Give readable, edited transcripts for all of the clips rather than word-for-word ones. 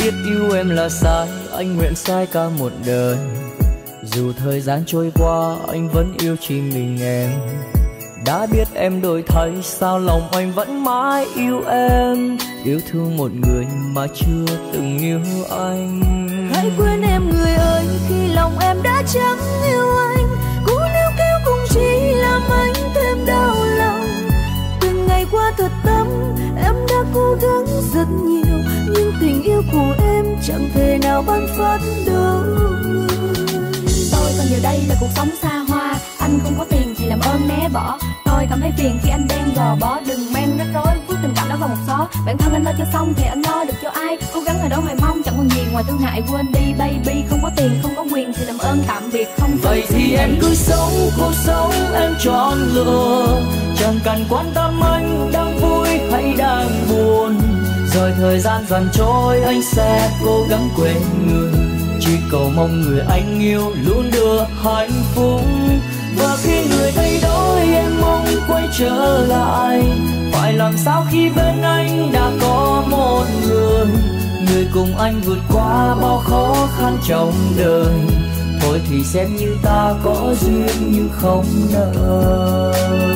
Biết yêu em là sai, anh nguyện sai cả một đời. Dù thời gian trôi qua, anh vẫn yêu chỉ mình em. Đã biết em đổi thay, sao lòng anh vẫn mãi yêu em. Yêu thương một người mà chưa từng yêu anh. Hãy quên em người ơi, khi lòng em đã chẳng yêu anh. Cú níu kéo cũng chỉ làm anh thêm đau lòng. Từng ngày qua thật tâm, em đã cố gắng rất nhiều, nhưng tình yêu của em chẳng thể nào ban phát đâu. Tôi còn giờ đây là cuộc sống xa hoa, anh không có tiền thì làm ơn né bỏ. Tôi cảm thấy phiền khi anh đang gò bó, đừng men rắc rối vứt tình cảm đó vào một xó. Bản thân anh lo cho xong thì anh lo được cho ai? Cố gắng ở đó hoài mong chẳng còn gì ngoài thương hại. Quên đi baby, không có tiền không có quyền thì làm ơn tạm biệt không. Vậy thì em cứ sống cuộc sống em chọn lựa, chẳng cần quan tâm anh đang vui hay đang buồn. Rồi thời gian dần trôi anh sẽ cố gắng quên người, chỉ cầu mong người anh yêu luôn đưa hạnh phúc. Và khi người thay đổi em mong quay trở lại, phải làm sao khi bên anh đã có một người, người cùng anh vượt qua bao khó khăn trong đời. Thôi thì xem như ta có duyên nhưng không nợ.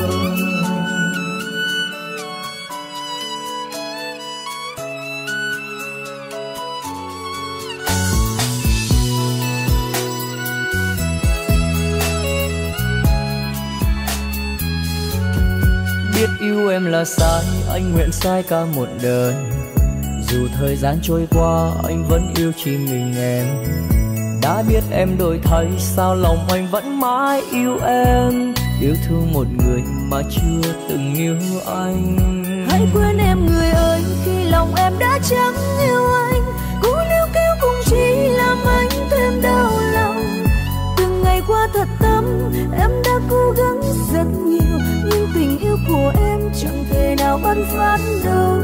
Biết yêu em là sai, anh nguyện sai cả một đời. Dù thời gian trôi qua, anh vẫn yêu chỉ mình em. Đã biết em đổi thay, sao lòng anh vẫn mãi yêu em. Yêu thương một người mà chưa từng yêu anh. Hãy quên em người ơi, khi lòng em đã chẳng yêu anh. Cú níu kéo cũng chỉ làm anh thêm đau lòng. Từng ngày qua thật tâm, em đã cố gắng rất nhiều, nhưng tình yêu của em chẳng thể nào ban phát đâu.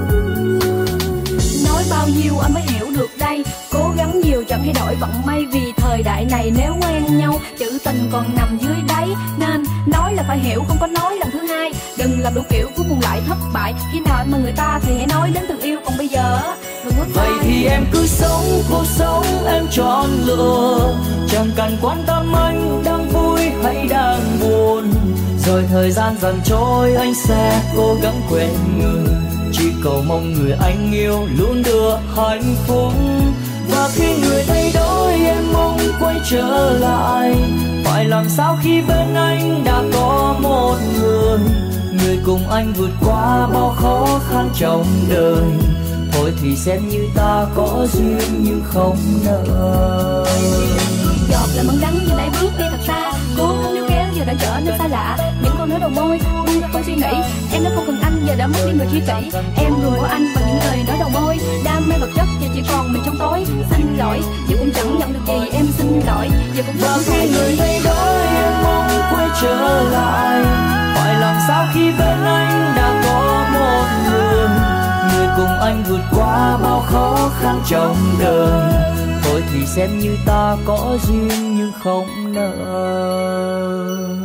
Nói bao nhiêu anh mới hiểu được đây, cố gắng nhiều chẳng thay đổi vận may. Vì thời đại này nếu quen nhau, chữ tình còn nằm dưới đáy. Nên nói là phải hiểu, không có nói lần thứ hai. Đừng làm đủ kiểu cuối cùng lại thất bại. Khi nào mà người ta thì hãy nói đến từ yêu, còn bây giờ đừng có vậy thì em cứ sống cuộc sống em chọn lựa, chẳng cần quan tâm anh đang vui hay đang buồn. Rồi thời gian dần trôi anh sẽ cố gắng quên người, chỉ cầu mong người anh yêu luôn đưa hạnh phúc. Và khi người thay đổi em mong quay trở lại, phải làm sao khi bên anh đã có một người, người cùng anh vượt qua bao khó khăn trong đời. Thôi thì xem như ta có duyên nhưng không nợ. giọt là món đắng giờ đây bước đi thật xa, cố gắng níu kéo giờ đã trở nên xa lạ. Những câu nói đầu môi buông ra khỏi suy nghĩ, em đã không cần anh giờ đã mất đi người tri kỷ. Em rồi của anh bằng những lời nói đầu môi, đam mê vật chất giờ chỉ còn mình trong tối. Xin lỗi giờ cũng chẳng nhận được gì, em xin lỗi giờ cũng và khi người thay đổi em mong quay trở lại, phải làm sao khi bên anh đã có một người, người cùng anh vượt qua bao khó khăn trong đời. Thôi thì xem như ta có duyên nhưng không nợ.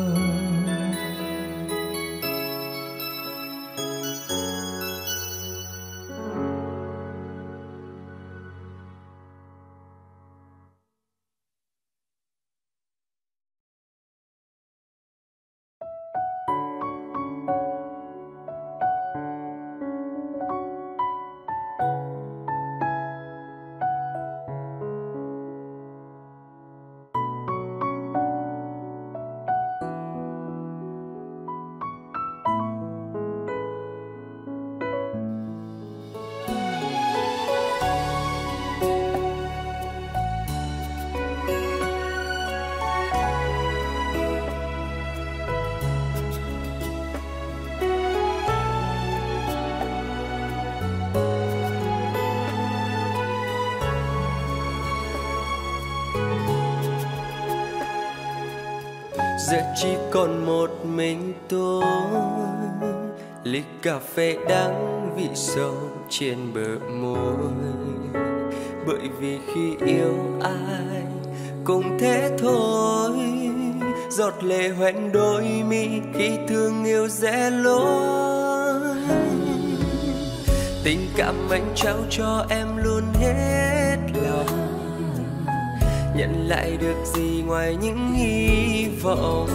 Giờ chỉ còn một mình tôi, ly cà phê đắng vị sâu trên bờ môi. Bởi vì khi yêu ai cũng thế thôi, giọt lệ hoen đôi mi khi thương yêu rẽ lối. Tình cảm anh trao cho em luôn hết nhận lại được gì ngoài những hy vọng.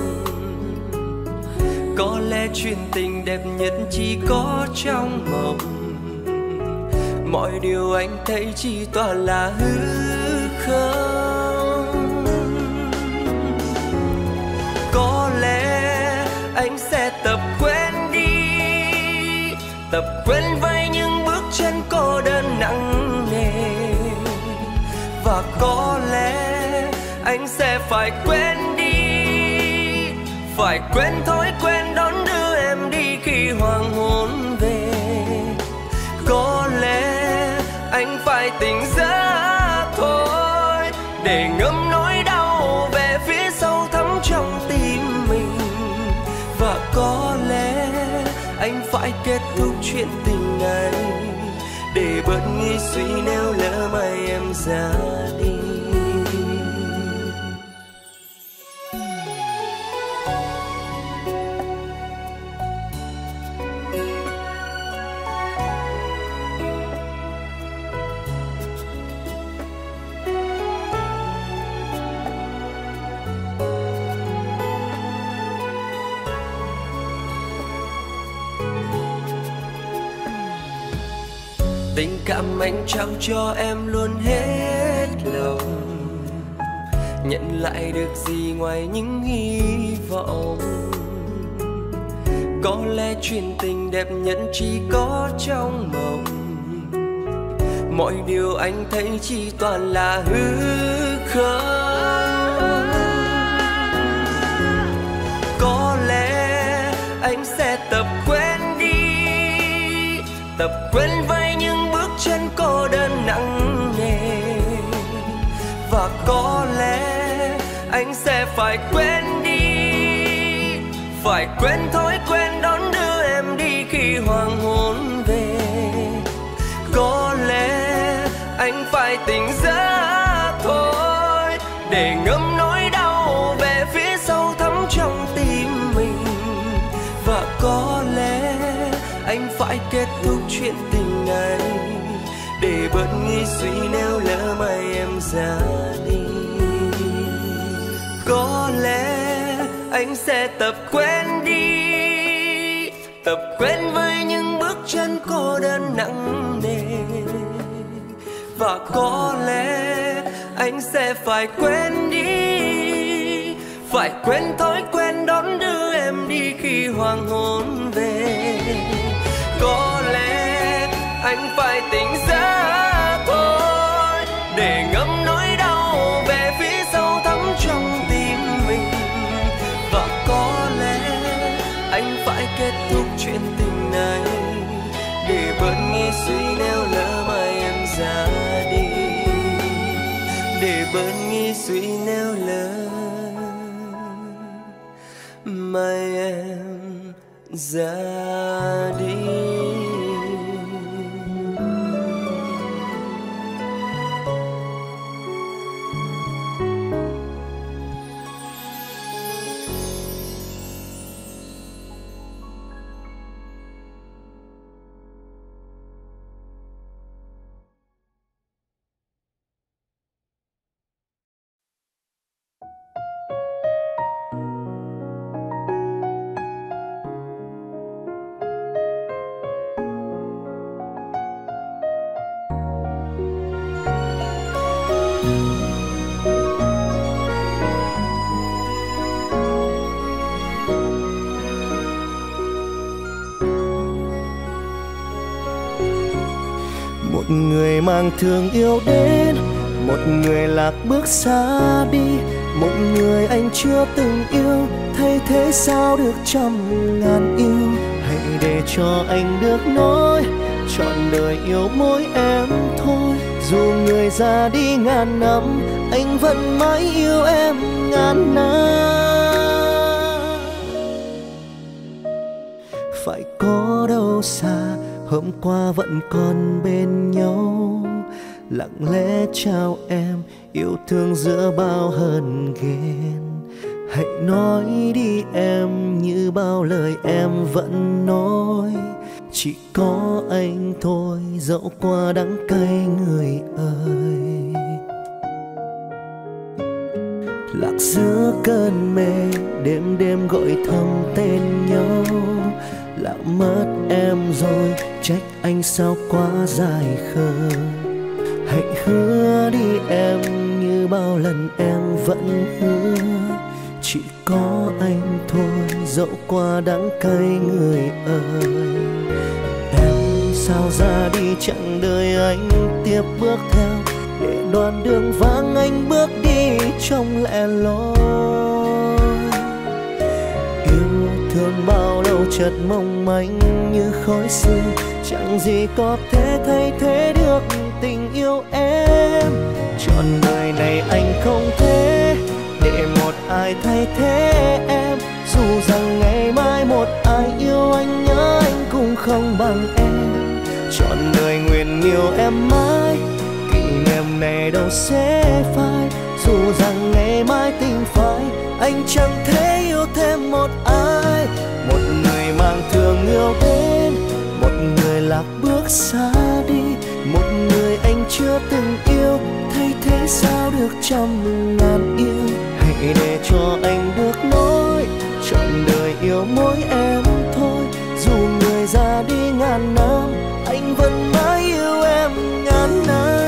Có lẽ chuyện tình đẹp nhất chỉ có trong mộng, mọi điều anh thấy chỉ toàn là hư không. Có lẽ anh sẽ tập quen đi, tập quen với những bước chân cô đơn nặng nề. Và có lẽ anh sẽ phải quên đi, phải quên thói quen đón đưa em đi khi hoàng hôn về. Có lẽ anh phải tỉnh giấc thôi, để ngâm nỗi đau về phía sâu thẳm trong tim mình. Và có lẽ anh phải kết thúc chuyện tình này, để bớt nghĩ suy nếu lỡ mai em ra đi. Tình cảm anh trao cho em luôn hết lòng, nhận lại được gì ngoài những hy vọng. Có lẽ chuyện tình đẹp nhất chỉ có trong mộng, mọi điều anh thấy chỉ toàn là hư không. Có lẽ anh sẽ tập quen đi, tập quen với những bước chân cô đơn nặng nề. Và có lẽ anh sẽ phải quên đi, phải quên thói quen đón đưa em đi khi hoàng hôn về. Có lẽ anh phải tỉnh giấc thôi, để ngâm nỗi đau về phía sâu thẳm trong tim mình. Và có lẽ anh phải kết thúc chuyện tình này, để bớt nghĩ suy nếu lỡ mai em ra đi. Có lẽ anh sẽ tập quen đi, tập quen với những bước chân cô đơn nặng nề. Và có lẽ anh sẽ phải quên đi, phải quên thói quen đón đưa em đi khi hoàng hôn về. Có lẽ anh phải tỉnh giấc thôi, để ngâm nỗi đau về phía sâu thẳm trong tim mình. Và có lẽ anh phải kết thúc chuyện tình này, để bớt nghĩ suy nếu lỡ mai em ra đi, để bớt nghĩ suy nếu lỡ mai em ra đi. Một người mang thương yêu đến, một người lạc bước xa đi, một người anh chưa từng yêu, thay thế sao được trăm ngàn yêu. Hãy để cho anh được nói, trọn đời yêu mỗi em thôi. Dù người ra đi ngàn năm, anh vẫn mãi yêu em ngàn năm. Phải có đâu xa, hôm qua vẫn còn bên nhau, lặng lẽ trao em yêu thương giữa bao hờn ghen. Hãy nói đi em như bao lời em vẫn nói, chỉ có anh thôi dẫu qua đắng cay người ơi. lạc giữa cơn mê, đêm đêm gọi thầm tên nhau. Lạc mất em rồi, trách anh sao quá dài khờ. Hãy hứa đi em, như bao lần em vẫn hứa. Chỉ có anh thôi, dẫu qua đắng cay người ơi. Em sao ra đi chẳng đời anh tiếp bước theo, để đoạn đường vắng anh bước đi trong lẻ loi. Yêu thương bao lâu chợt mong manh như khói sương, chẳng gì có thể thay thế được tình yêu em. Trọn đời này anh không thể để một ai thay thế em, dù rằng ngày mai một ai yêu anh nhớ anh cũng không bằng em. Trọn đời nguyện yêu em mãi, kỷ niệm này đâu sẽ phai, dù rằng ngày mai tình phai anh chẳng thể yêu thêm một ai. Một người mang thương yêu đến, một người lạc bước xa đi, một người anh chưa từng yêu, thay thế sao được trăm ngàn yêu. Hãy để cho anh bước nối, trọn đời yêu mỗi em thôi. Dù người ra đi ngàn năm, anh vẫn mãi yêu em ngàn năm.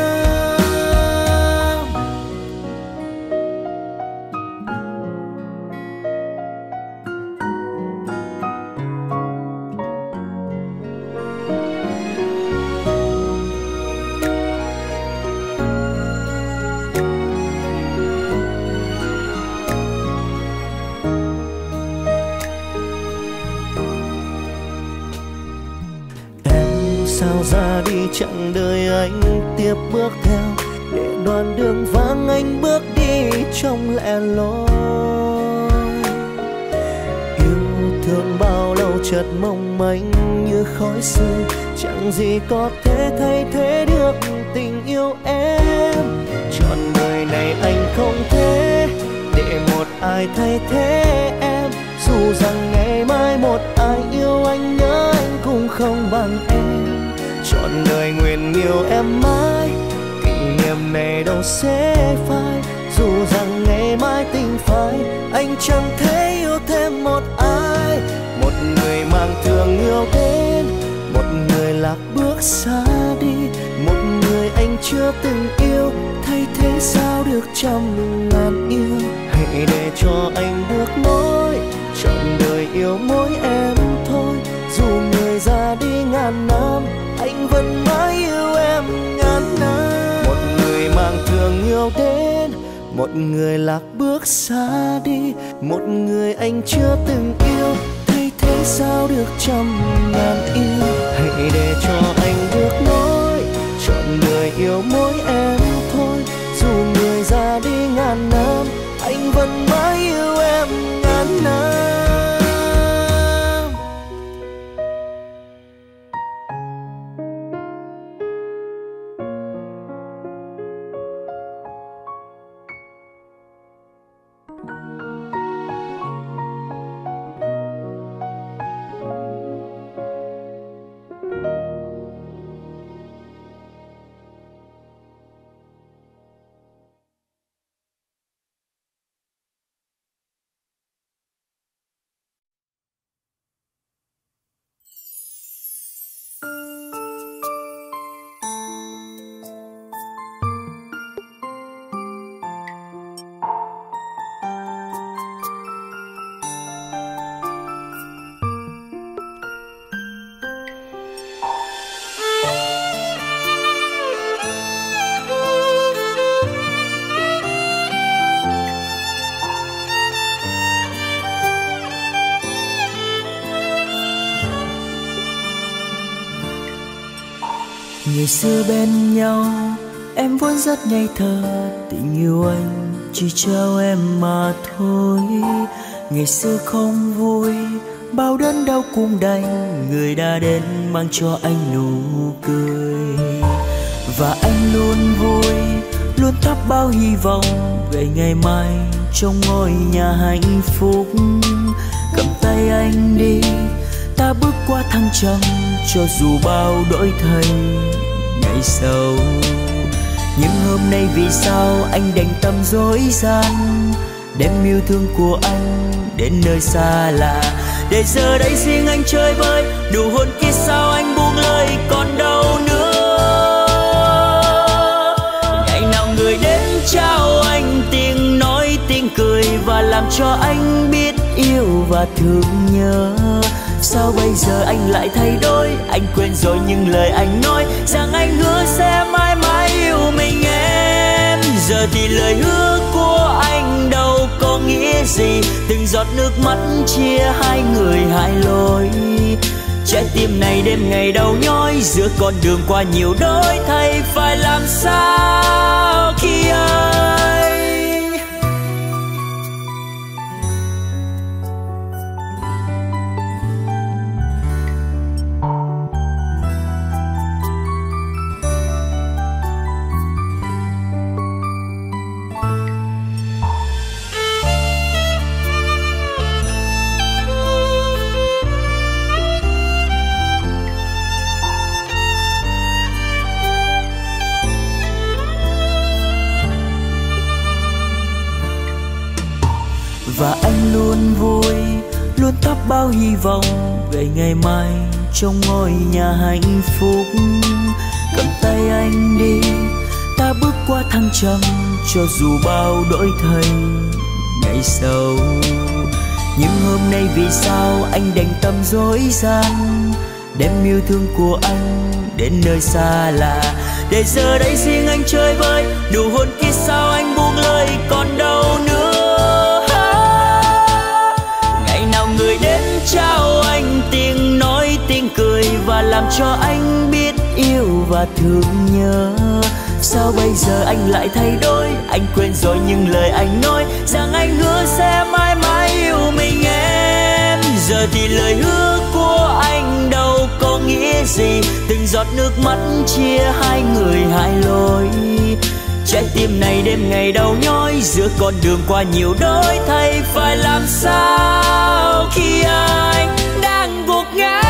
Sao ra đi chẳng đời anh tiếp bước theo, để đoạn đường vắng anh bước đi trong lẻ loi. Yêu thương bao lâu chợt mong manh như khói sương, chẳng gì có thể thay thế được tình yêu em. Trọn đời này anh không thể để một ai thay thế em, dù rằng ngày mai một ai yêu anh nhớ anh cũng không bằng em. Trọn đời nguyện yêu em mãi, kỷ niệm này đâu sẽ phai, dù rằng ngày mai tình phai anh chẳng thể yêu thêm một ai. Một người mang thương yêu đến, một người lạc bước xa đi, một người anh chưa từng yêu, thay thế sao được trăm ngàn yêu. Hãy để cho anh bước nối, trọn đời yêu mỗi em thôi. Dù người ra đi ngàn năm, anh vẫn mãi yêu em ngàn năm. Một người mang thương yêu đến, một người lạc bước xa đi, một người anh chưa từng yêu, thay thế sao được trăm ngàn yêu. Hãy để cho anh bước nối, trọn đời yêu mỗi em thôi. Dù người ra đi ngàn năm, anh vẫn mãi yêu em ngàn năm. Ngày xưa bên nhau em vốn rất ngây thơ, tình yêu anh chỉ trao em mà thôi. Ngày xưa không vui, bao đớn đau cũng đành, người đã đến mang cho anh nụ cười. Và anh luôn vui, luôn thắp bao hy vọng về ngày mai trong ngôi nhà hạnh phúc. Cầm tay anh đi, ta bước qua thăng trầm, cho dù bao đổi thay ngày sau. Nhưng hôm nay vì sao anh đành tâm dối gian, đem yêu thương của anh đến nơi xa lạ. Để giờ đây riêng anh chơi vơi, đủ hôn kia sao anh buông lời còn đâu nữa. Ngày nào người đến trao anh tiếng nói tiếng cười, và làm cho anh biết yêu và thương nhớ. Sao bây giờ anh lại thay đổi? Anh quên rồi những lời anh nói rằng anh hứa sẽ mãi mãi yêu mình em. Giờ thì lời hứa của anh đâu có nghĩa gì, từng giọt nước mắt chia hai người hai lối. Trái tim này đêm ngày đau nhói, giữa con đường qua nhiều đổi thay, phải làm sao khi anh và anh luôn vui, luôn thắp bao hy vọng về ngày mai trong ngôi nhà hạnh phúc. Cầm tay anh đi, ta bước qua thăng trầm, cho dù bao đổi thay ngày sau. Nhưng hôm nay vì sao anh đành tâm dối gian, đem yêu thương của anh đến nơi xa lạ. Để giờ đây riêng anh chơi vơi, đủ hôn kia sao anh buông lời còn đâu nữa. Người đến trao anh tiếng nói tiếng cười, và làm cho anh biết yêu và thương nhớ. Sao bây giờ anh lại thay đổi? Anh quên rồi những lời anh nói rằng anh hứa sẽ mãi mãi yêu mình em. Giờ thì lời hứa của anh đâu có nghĩa gì, từng giọt nước mắt chia hai người hai lối. Trái tim này đêm ngày đau nhói, giữa con đường qua nhiều đổi thay, phải làm sao khi anh đang gục ngã.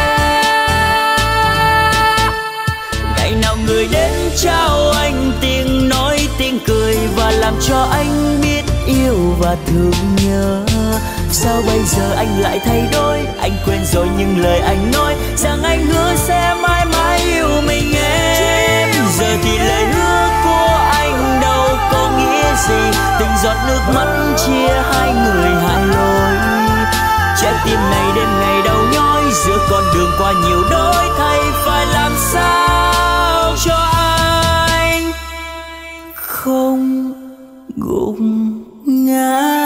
Ngày nào người đến trao anh tiếng nói tiếng cười, và làm cho anh biết yêu và thương nhớ. Sao bây giờ anh lại thay đổi? Anh quên rồi những lời anh nói rằng anh hứa sẽ mãi mãi yêu mình em. Giờ thì lời hứa của anh đâu có nghĩa gì, từng giọt nước mắt chia hai người hai lối. Trái tim này đêm ngày đau nhói, giữa con đường qua nhiều đổi thay, phải làm sao cho anh không gục ngã.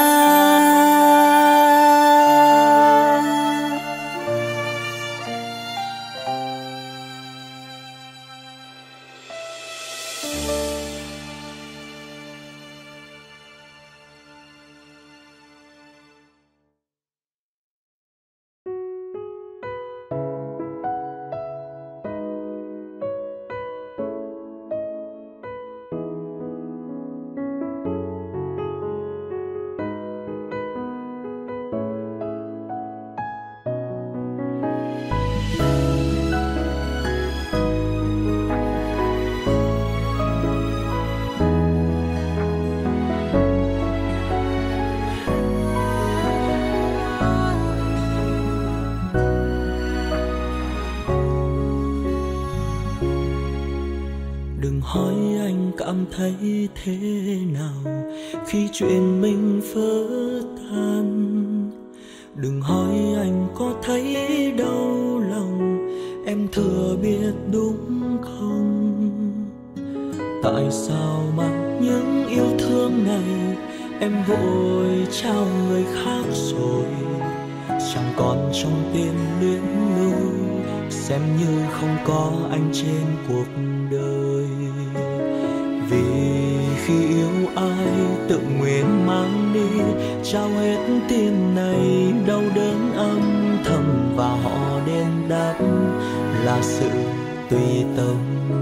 Đừng hỏi anh cảm thấy thế nào khi chuyện mình vỡ tan. Đừng hỏi anh có thấy đau lòng, em thừa biết đúng không? Tại sao mà những yêu thương này em vội trao người khác rồi, chẳng còn trong tim luyến lưu, xem như không có anh trên cuộc đời. Vì khi yêu ai tự nguyện mang đi, trao hết tim này đau đớn âm thầm, và họ đền đáp là sự tùy tâm.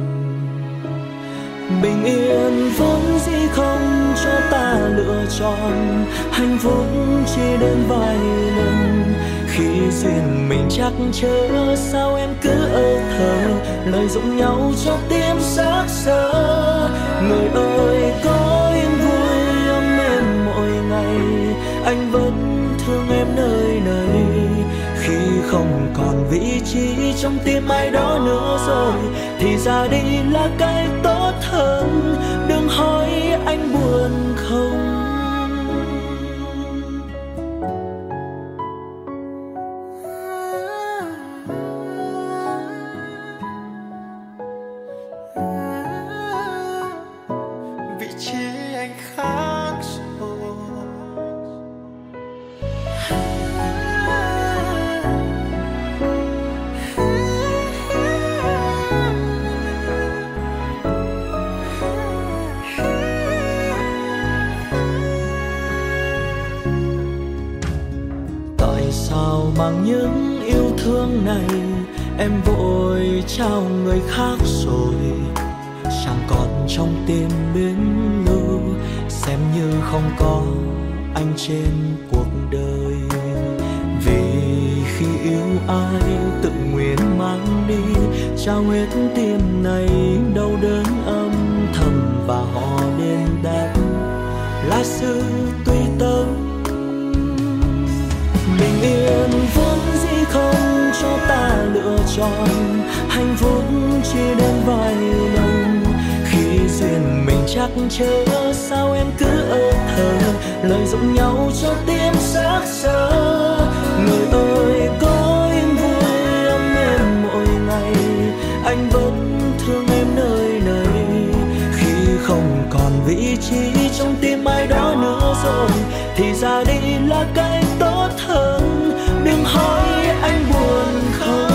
Bình yên vốn dĩ không cho ta lựa chọn, hạnh phúc chỉ đến vài lần. Khi duyên mình chắc chở, sao em cứ ơ thờ, lợi dụng nhau cho tim xác xơ. Người ơi có yên vui ấm êm mỗi ngày, anh vẫn thương em nơi này. Khi không còn vị trí trong tim ai đó nữa rồi thì ra đi là cái tốt hơn. Đừng hỏi anh buồn không. Vị trí anh khác rồi. Tại sao bằng những yêu thương này em vội trao người khác rồi? Chẳng còn trong tim biến lưu, xem như không có anh trên cuộc đời. Vì khi yêu ai tự nguyện mang đi, trao hết tim này đau đớn âm thầm, và họ đền đáp là sự tùy tâm. Bình yên vốn dĩ không cho ta lựa chọn, hạnh phúc chỉ đến vài lần. Khi duyên mình chắc chớ, sao em cứ ơ thờ, lợi dụng nhau cho tim xác sơ. Người ơi có yên vui ấm êm mỗi ngày, anh vẫn thương em nơi này. Khi không còn vị trí trong tim ai đó nữa rồi thì ra đi là cái tốt hơn. Đừng hỏi anh buồn không.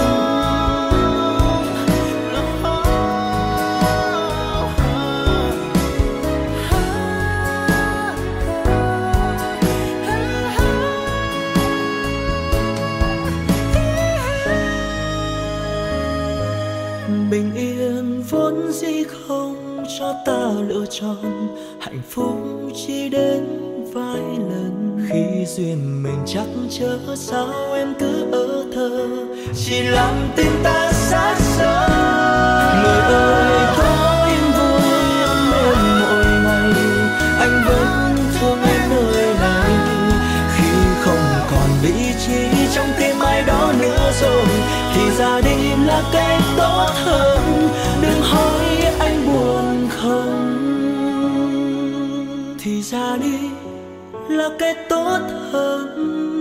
Bình yên vốn dĩ không cho ta lựa chọn, hạnh phúc chỉ đến vài lần. Khi duyên mình chắc chớ, sao em cứ ơ thơ, chỉ làm tim ta xác sơ. Người ơi có yên vui ấm êm mỗi ngày, anh vẫn thương em nơi này. Khi không còn vị trí trong tim ai đó nữa rồi thì ra đi là cái tốt hơn. Đừng hỏi anh buồn không, thì ra đi là cái tốt hơn.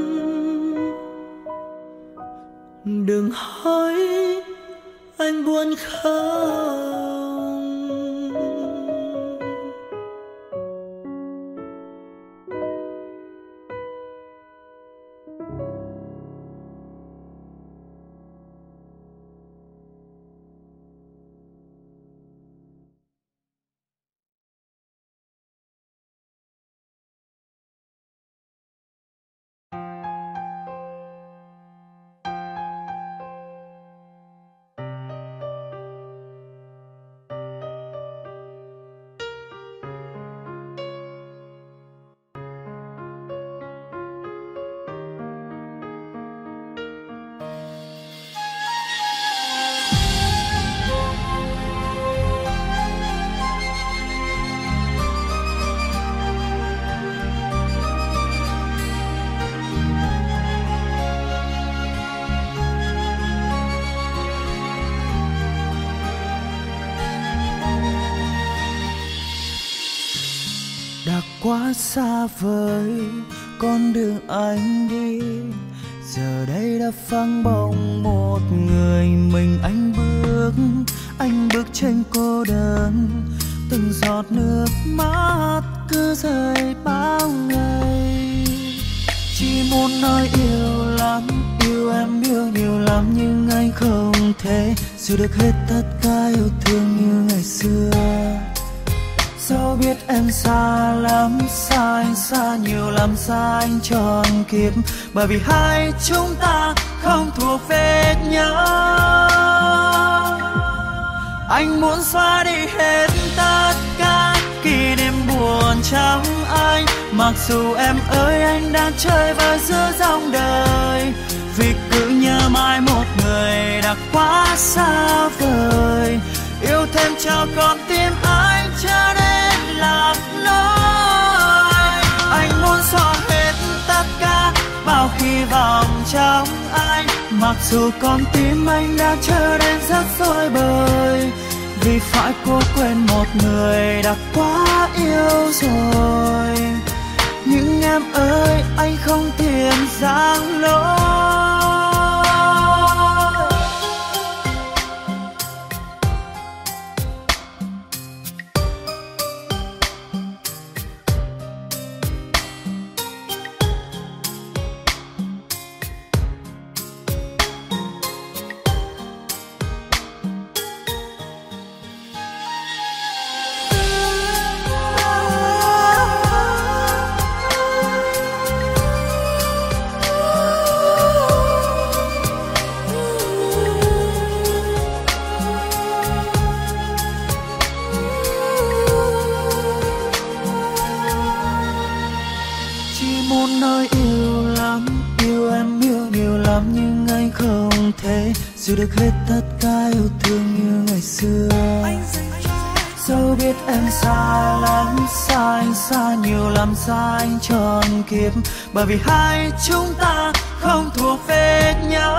Đừng hỏi anh buồn không. Quá xa vời con đường anh đi, giờ đây đã phăng bóng một người mình. Anh bước trên cô đơn, từng giọt nước mắt cứ rơi bao ngày. Chỉ muốn nói yêu lắm, yêu em yêu nhiều lắm, nhưng anh không thể giữ được hết tất cả yêu thương như ngày xưa. Dẫu biết em xa lắm, xa anh xa nhiều lắm, xa anh trọn kiếp, bởi vì hai chúng ta không thuộc về nhau. Anh muốn xóa đi hết tất cả kỷ niệm buồn trong anh, mặc dù em ơi anh đang chơi vơi giữa dòng đời. Vì cứ nhớ mãi một người đã quá xa vời, yêu thêm cho con tim anh trở nên lạc lối. Anh muốn xóa hết tất trong anh. Mặc dù con tim anh đã trở nên rất rối bời, vì phải cố quên một người đã quá yêu rồi. Nhưng em ơi, anh không tiền giang lối. Giữ được hết tất cả yêu thương như ngày xưa. Dẫu biết em xa lắm, xa anh xa nhiều lắm, xa anh trọn kiếp. Bởi vì hai chúng ta không thuộc về nhau.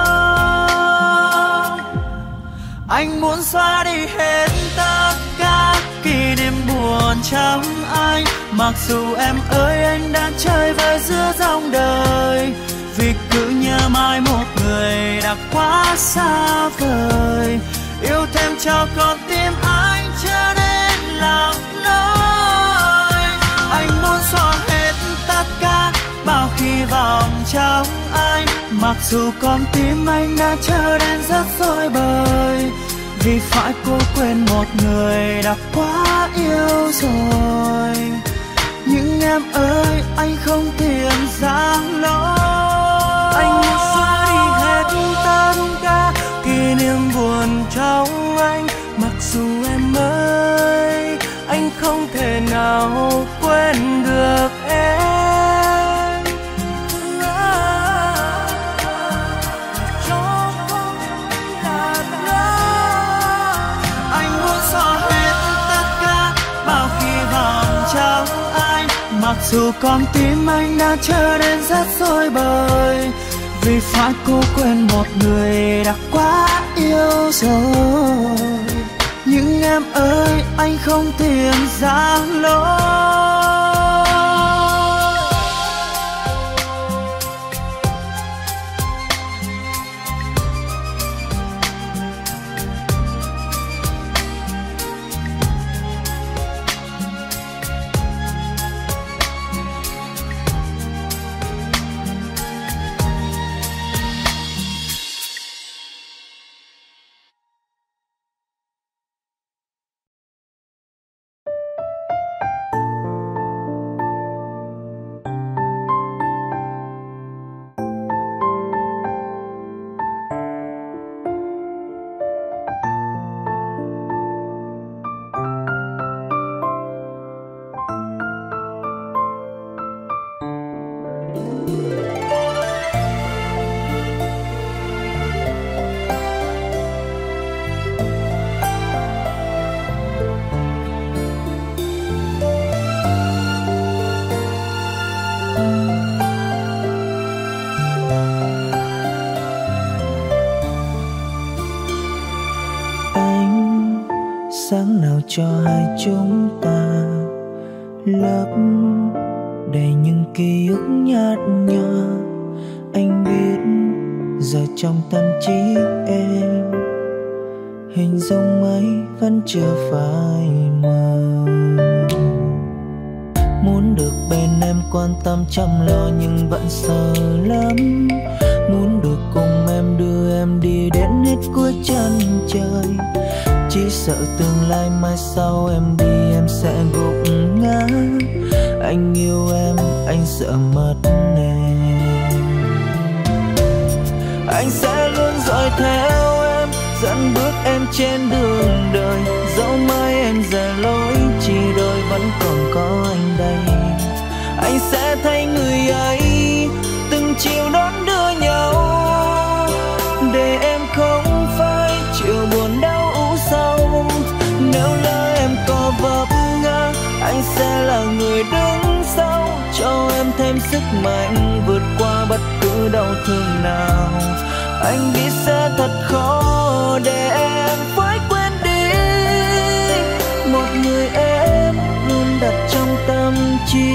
Anh muốn xóa đi hết tất cả kỷ niệm buồn trong anh. Mặc dù em ơi anh đang chơi vơi giữa dòng đời, vì cứ nhớ mãi một người đã quá xa vời. Yêu thêm cho con tim anh trở nên lặng lối. Anh muốn xóa hết tất cả bao hy vọng trong anh. Mặc dù con tim anh đã trở nên rất rối bời, vì phải cố quên một người đã quá yêu rồi. Nhưng em ơi, anh không tiền giang lối. Anh muốn xóa đi hết tất cả kỷ niệm buồn trong anh. Mặc dù em ơi, anh không thể nào quên được em. Anh muốn xóa hết tất cả bao hy vọng trong anh. Mặc dù con tim anh đã trở nên rất rối bời, vì phải cố quên một người đã quá yêu rồi. Nhưng em ơi, anh không tiền giang lối. Sáng nào cho hai chúng ta lấp đầy những ký ức nhạt nhòa. Anh biết giờ trong tâm trí em hình dung ấy vẫn chưa phai mờ. Muốn được bên em quan tâm chăm lo nhưng vẫn sợ lắm. Muốn được cùng em đưa em đi đến hết cuối chân trời. Chỉ sợ tương lai mai sau em đi em sẽ gục ngã. Anh yêu em, anh sợ mất em. Anh sẽ luôn dõi theo em, dẫn bước em trên đường đời. Dẫu mai em rời lối chỉ đôi vẫn còn có anh đây. Anh sẽ thay người ấy từng chiều đón đưa nhau, để em không phải chịu buồn đau u sầu. Nếu lỡ em có vấp ngã, anh sẽ là người đứng sau cho em thêm sức mạnh vượt qua bất cứ cứ đau thương nào. Anh biết sẽ thật khó để em phải quên đi một người em luôn đặt trong tâm trí.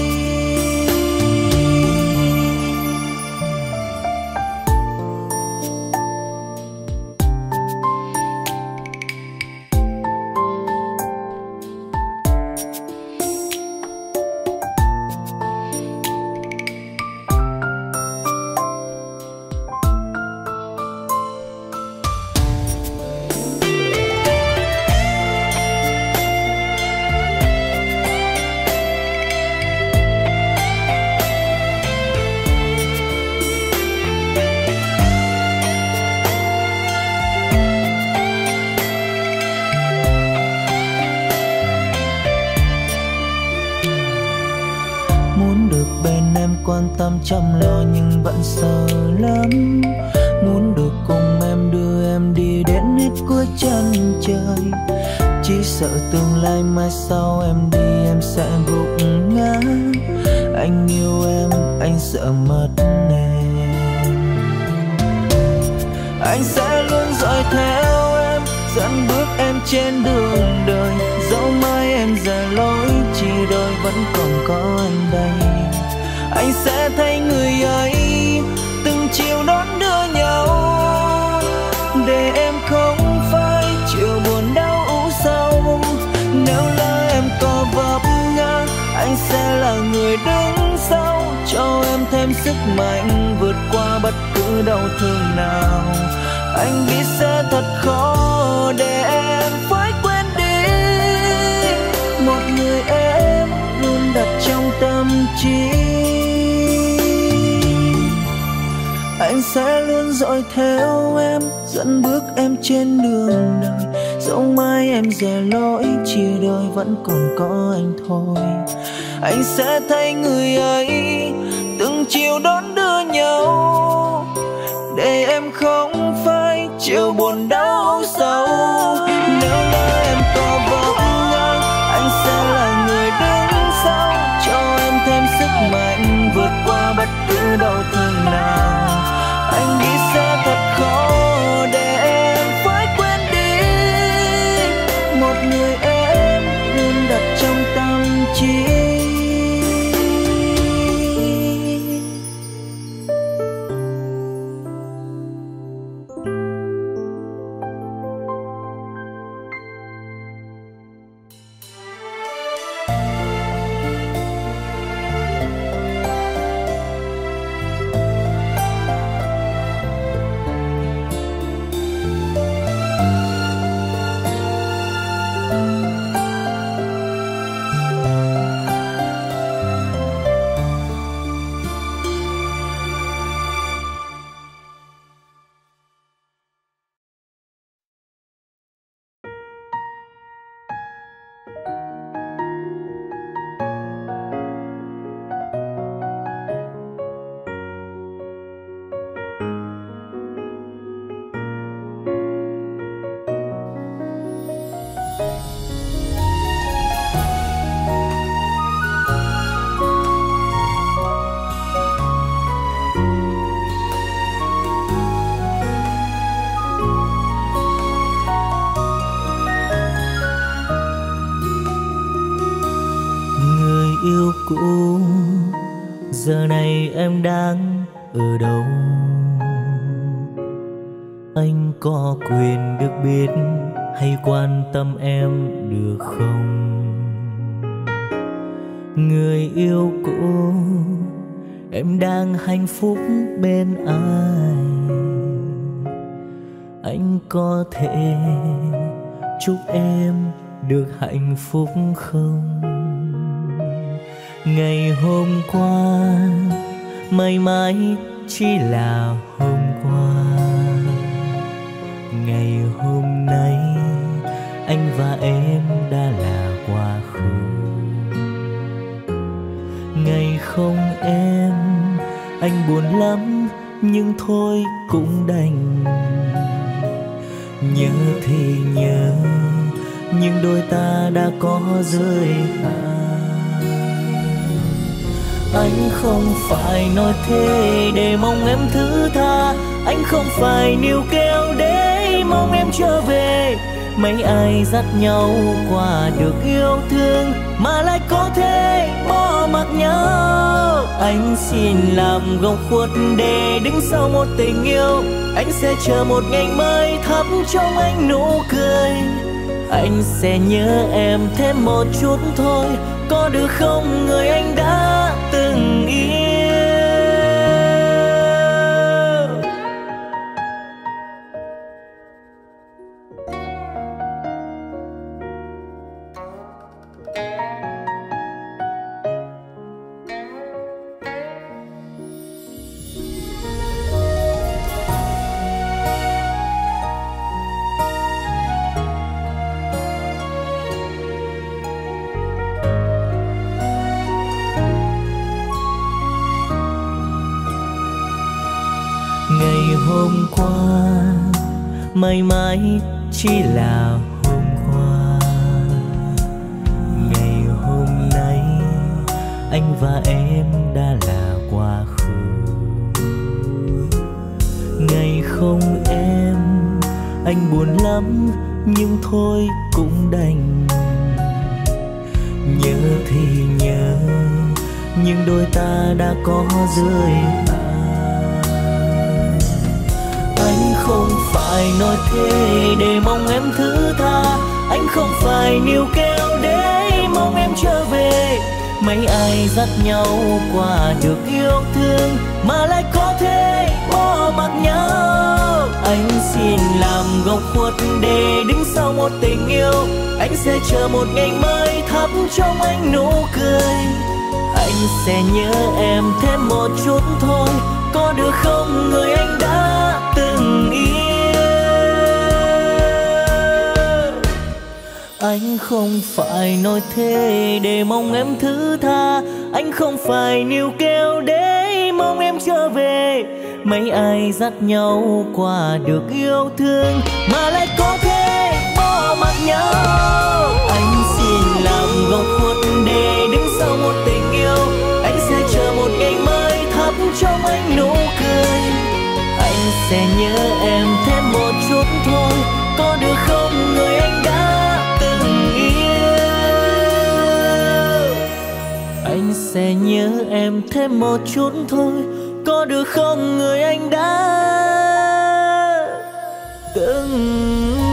Quan tâm chăm lo nhưng vẫn sợ lắm. Muốn được cùng em đưa em đi đến hết cuối chân trời. Chỉ sợ tương lai mai sau em đi em sẽ gục ngã. Anh yêu em, anh sợ mất em. Anh sẽ luôn dõi theo em, dẫn bước em trên đường đời. Dẫu mai em già lối chỉ đời vẫn còn có anh đây. Anh sẽ thấy người ấy từng chiều đón đưa nhau, để em không phải chịu buồn đau ủ sầu. Nếu lỡ em có vấp ngã, anh sẽ là người đứng sau, cho em thêm sức mạnh vượt qua bất cứ đau thương nào. Anh biết sẽ thật khó để em phải quên đi một người em luôn đặt trong tâm trí. Anh sẽ luôn dõi theo em, dẫn bước em trên đường đời. Dẫu mai em già lối chỉ đời vẫn còn có anh thôi. Anh sẽ thấy người ấy từng chiều đón đưa nhau, để em không phải chịu buồn đau sâu. Nếu lỡ em có vấp ngã, anh sẽ là người đứng sau, cho em thêm sức mạnh vượt qua bất cứ đau thương nào. Anh biết sẽ thật khó để em phải quên đi một người em luôn đặt trong tâm trí. Yêu cũ giờ này em đang ở đâu? Anh có quyền được biết hay quan tâm em được không? Người yêu cũ, em đang hạnh phúc bên ai? Anh có thể chúc em được hạnh phúc không? Ngày hôm qua mãi mãi chỉ là hôm qua. Ngày hôm nay anh và em đã là quá khứ. Ngày không em anh buồn lắm, nhưng thôi cũng đành. Nhớ thì nhớ, nhưng đôi ta đã có rời xa. Anh không phải nói thế để mong em thứ tha, anh không phải níu kéo để mong em trở về. Mấy ai dắt nhau qua được yêu thương mà lại có thể bỏ mặc nhau. Anh xin làm góc khuất để đứng sau một tình yêu. Anh sẽ chờ một ngày mới thắp trong anh nụ cười. Anh sẽ nhớ em thêm một chút thôi, có được không người anh đã từng yêu. Ngày hôm qua mãi mãi chỉ là hôm qua. Ngày hôm nay anh và em đã là quá khứ. Ngày không em anh buồn lắm, nhưng thôi cũng đành. Nhớ thì nhớ, nhưng đôi ta đã có rơi. Anh không phải nói thế để mong em thứ tha, anh không phải níu kéo để mong em trở về. Mấy ai dắt nhau qua được yêu thương mà lại có thể bỏ mặc nhau. Anh xin làm góc khuất để đứng sau một tình yêu. Anh sẽ chờ một ngày mới thắp trong anh nụ cười. Anh sẽ nhớ em thêm một chút thôi, có được không người anh đã từng yêu. Anh không phải nói thế để mong em thứ tha, anh không phải níu kéo để mong em trở về. Mấy ai dắt nhau qua được yêu thương mà lại có thể bỏ mặc nhau. Anh xin làm góc khuất để đứng sau một tình yêu. Anh sẽ chờ một ngày mới thắp trong anh nụ cười. Anh sẽ nhớ em thêm một chút thôi, có được không người anh đã từng yêu. Anh sẽ nhớ em thêm một chút thôi, có được không người anh đã từng yêu.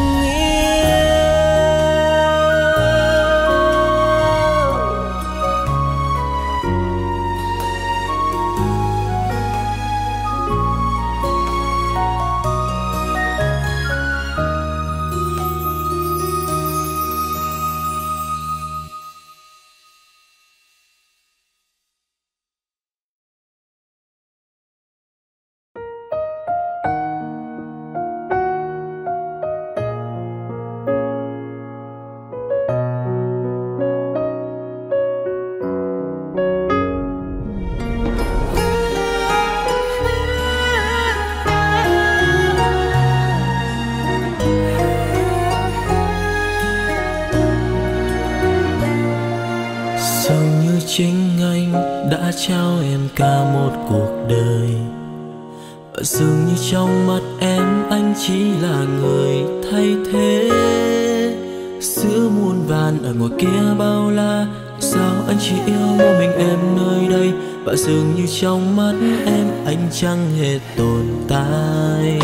Chính anh đã trao em cả một cuộc đời, và dường như trong mắt em anh chỉ là người thay thế. Giữa muôn vàn ở ngoài kia bao la, sao anh chỉ yêu một mình em nơi đây, và dường như trong mắt em anh chẳng hề tồn tại.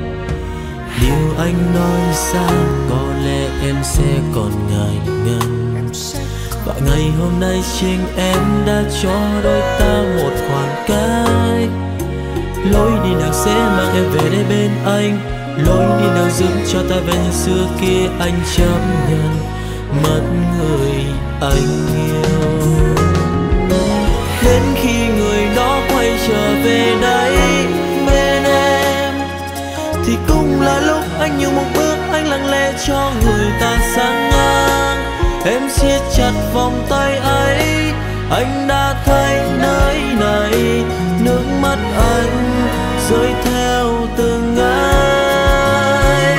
Điều anh nói ra có lẽ em sẽ còn ngại ngần, và ngày hôm nay chính em đã cho đôi ta một khoảng cách. Lối đi nào sẽ mang em về đây bên anh, lối đi nào giúp cho ta về như xưa kia. Anh chấp nhận mất người anh yêu, đến khi người đó quay trở về đây bên em, thì cũng là lúc anh nhường một bước, anh lặng lẽ cho người ta sang ngang. Em siết chặt vòng tay ấy, anh đã thấy nơi này nước mắt anh rơi theo từng ngày.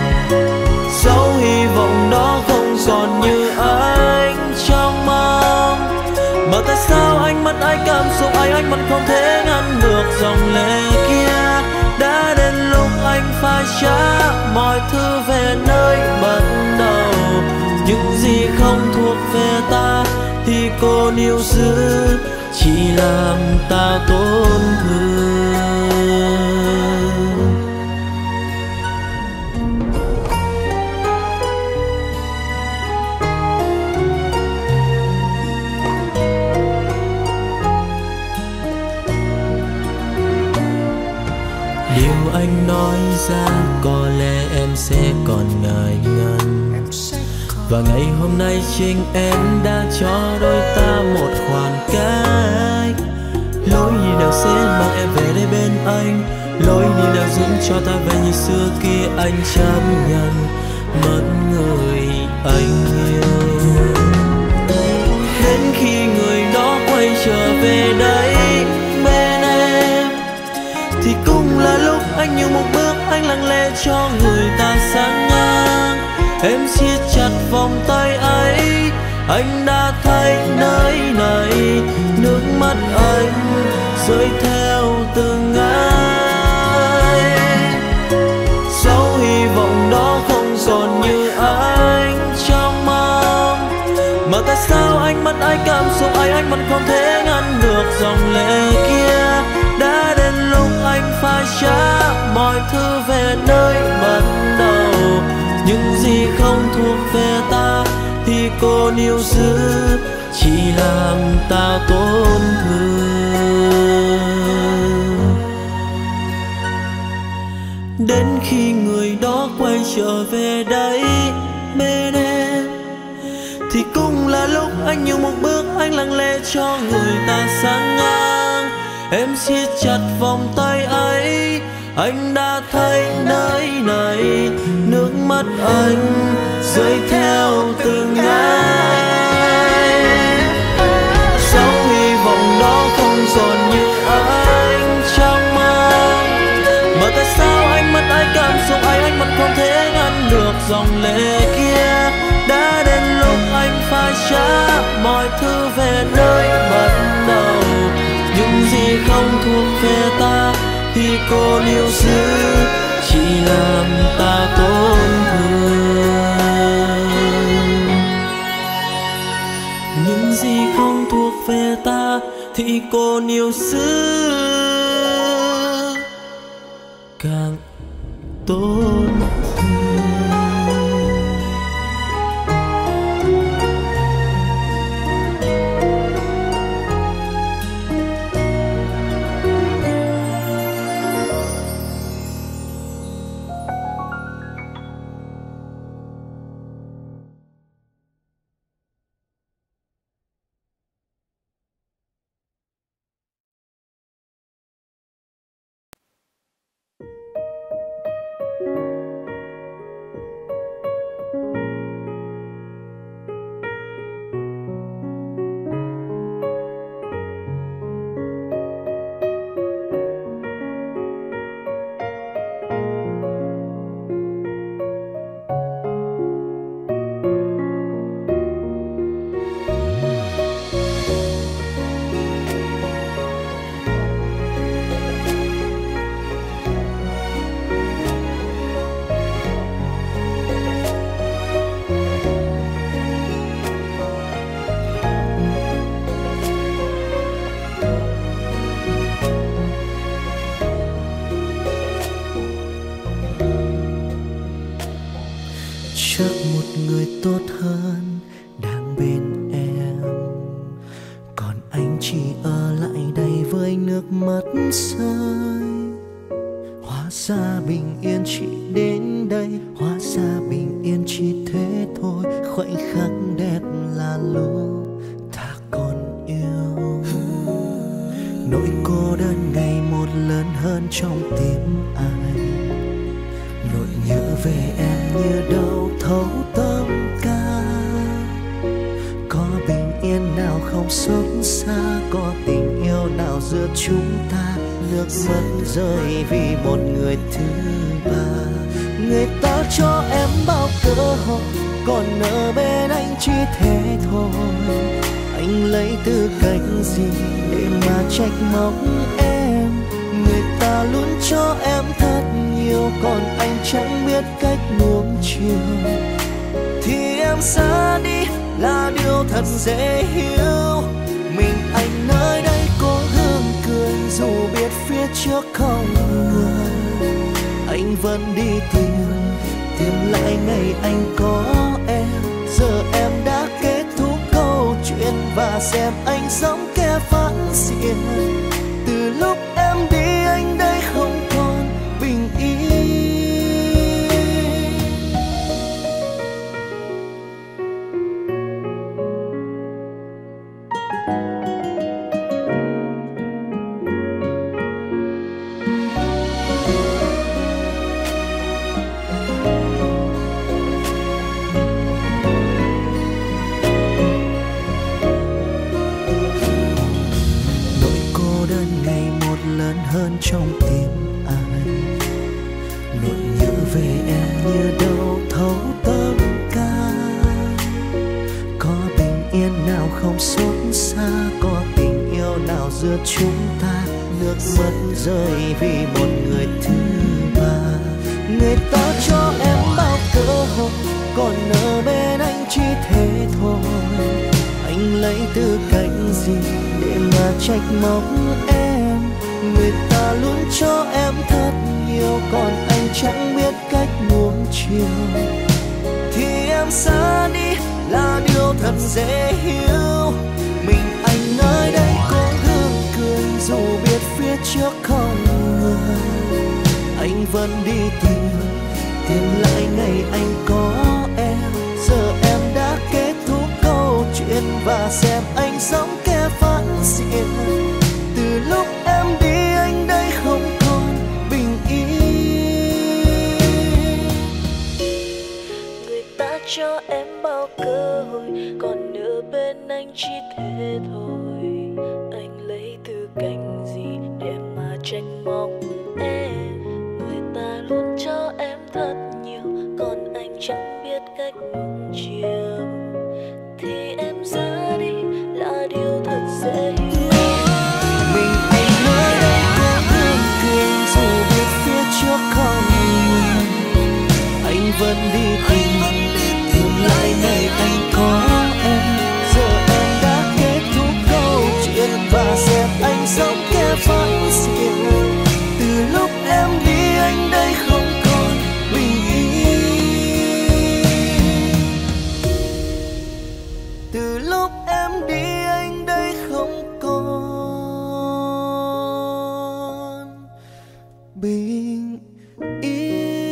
Dẫu hy vọng đó không còn như anh trong mong, mà tại sao ánh mắt anh cảm xúc ấy, anh vẫn không thể ngăn được dòng lệ kia. Đã đến lúc anh phải trả mọi thứ về nơi ban đầu. Những gì không thuộc về ta thì cô níu giữ, chỉ làm ta tổn thương. Điều anh nói ra có lẽ em sẽ còn ngại ngần, và ngày hôm nay chính em đã cho đôi ta một khoảng cách. Lối đi nào sẽ mang em về đây bên anh, lối đi nào dẫn cho ta về như xưa kia. Anh chấp nhận mất người anh yêu, đến khi người đó quay trở về đây bên em thì cũng là lúc anh như một bước anh lặng lẽ cho người ta sang ngang. Em siết chặt vòng tay ấy, anh đã thấy nơi này nước mắt anh rơi theo từng ngày. Dẫu hy vọng đó không còn như anh trong mong, mà tại sao anh mất ai cảm xúc ấy, anh vẫn không thể ngăn được dòng lệ kia. Đã đến lúc anh phải trả mọi thứ về nơi ban đầu. Những gì không thuộc về ta thì cô níu giữ, chỉ làm ta tổn thương. Đến khi người đó quay trở về đây bên em thì cũng là lúc anh như một bước anh lặng lẽ cho người ta sang ngang. Em siết chặt vòng tay ấy, anh đã thấy nơi này nước mắt anh rơi theo từng ngày. Dẫu hy vọng đó không còn như anh trong mong, mà tại sao anh mất ai cảm xúc ấy, anh vẫn không thể ngăn được dòng lệ kia. Đã đến lúc anh phải trả mọi thứ về nơi ban đầu. Những gì không thuộc về ta thì cô níu giữ, chỉ làm ta tổn thương. Những gì không thuộc về ta thì cô níu giữ, càng tổn thương. Chắc một người tốt hơn đang bên em, còn anh chỉ ở lại đây với nước mắt rơi. Hóa ra bình yên chỉ đến đây, hóa ra bình yên chỉ thế thôi. Khoảnh khắc đẹp là lúc ta còn yêu. Nỗi cô đơn ngày một lớn hơn trong tim anh. Nỗi nhớ về em như đau thấu tâm can. Có bình yên nào không xót xa, có tình yêu nào giữa chúng ta. Nước mắt rơi vì một người thứ ba. Người ta cho em bao cơ hội, còn ở bên anh chỉ thế thôi. Anh lấy tư cách gì để mà trách móc em? Người ta luôn cho em thật nhiều, còn anh chẳng biết cách nuông chiều. Thì em xa đi là điều thật dễ hiểu. Mình anh nơi đây cố gắng cười, dù biết phía trước không người. Anh vẫn đi tìm lại ngày anh có em. Giờ em đã kết thúc câu chuyện và xem anh giống kẻ phản diện. Từ lúc em đi anh đây không còn bình yên. Hơn trong tim anh, nỗi nhớ về em như đâu thấu tâm can. Có bình yên nào không xót xa, có tình yêu nào giữa chúng ta nước mắt rơi vì một người thứ ba. Người ta cho em bao cơ hội, còn ở bên anh chỉ thế thôi. Anh lấy tư cách gì để mà trách móc em? Người ta luôn cho em thật nhiều, còn anh chẳng biết cách nuông chiều. Thì em xa đi là điều thật dễ hiểu. Mình anh nơi đây cố gắng cười, dù biết phía trước không người. Anh vẫn đi tìm lại ngày anh có em. Giờ em đã kết thúc câu chuyện và xem anh giống kẻ phản diện. Từ lúc em đi anh đây không còn bình yên. Người ta cho em bao cơ hội, còn ở bên anh chỉ thế thôi. Anh lấy tư cách gì để mà trách móc em? Người ta luôn cho em thật nhiều, còn anh chẳng biết cách nuông chiều. Thì em ra đi là điều thật dễ hiểu. Trước không người, anh vẫn đi tìm lại ngày anh có em. Giờ em đã kết thúc câu chuyện và xem anh giống kẻ phản diện. Từ lúc em đi anh đây không còn bình yên. Từ lúc em đi anh đây không còn bình yên.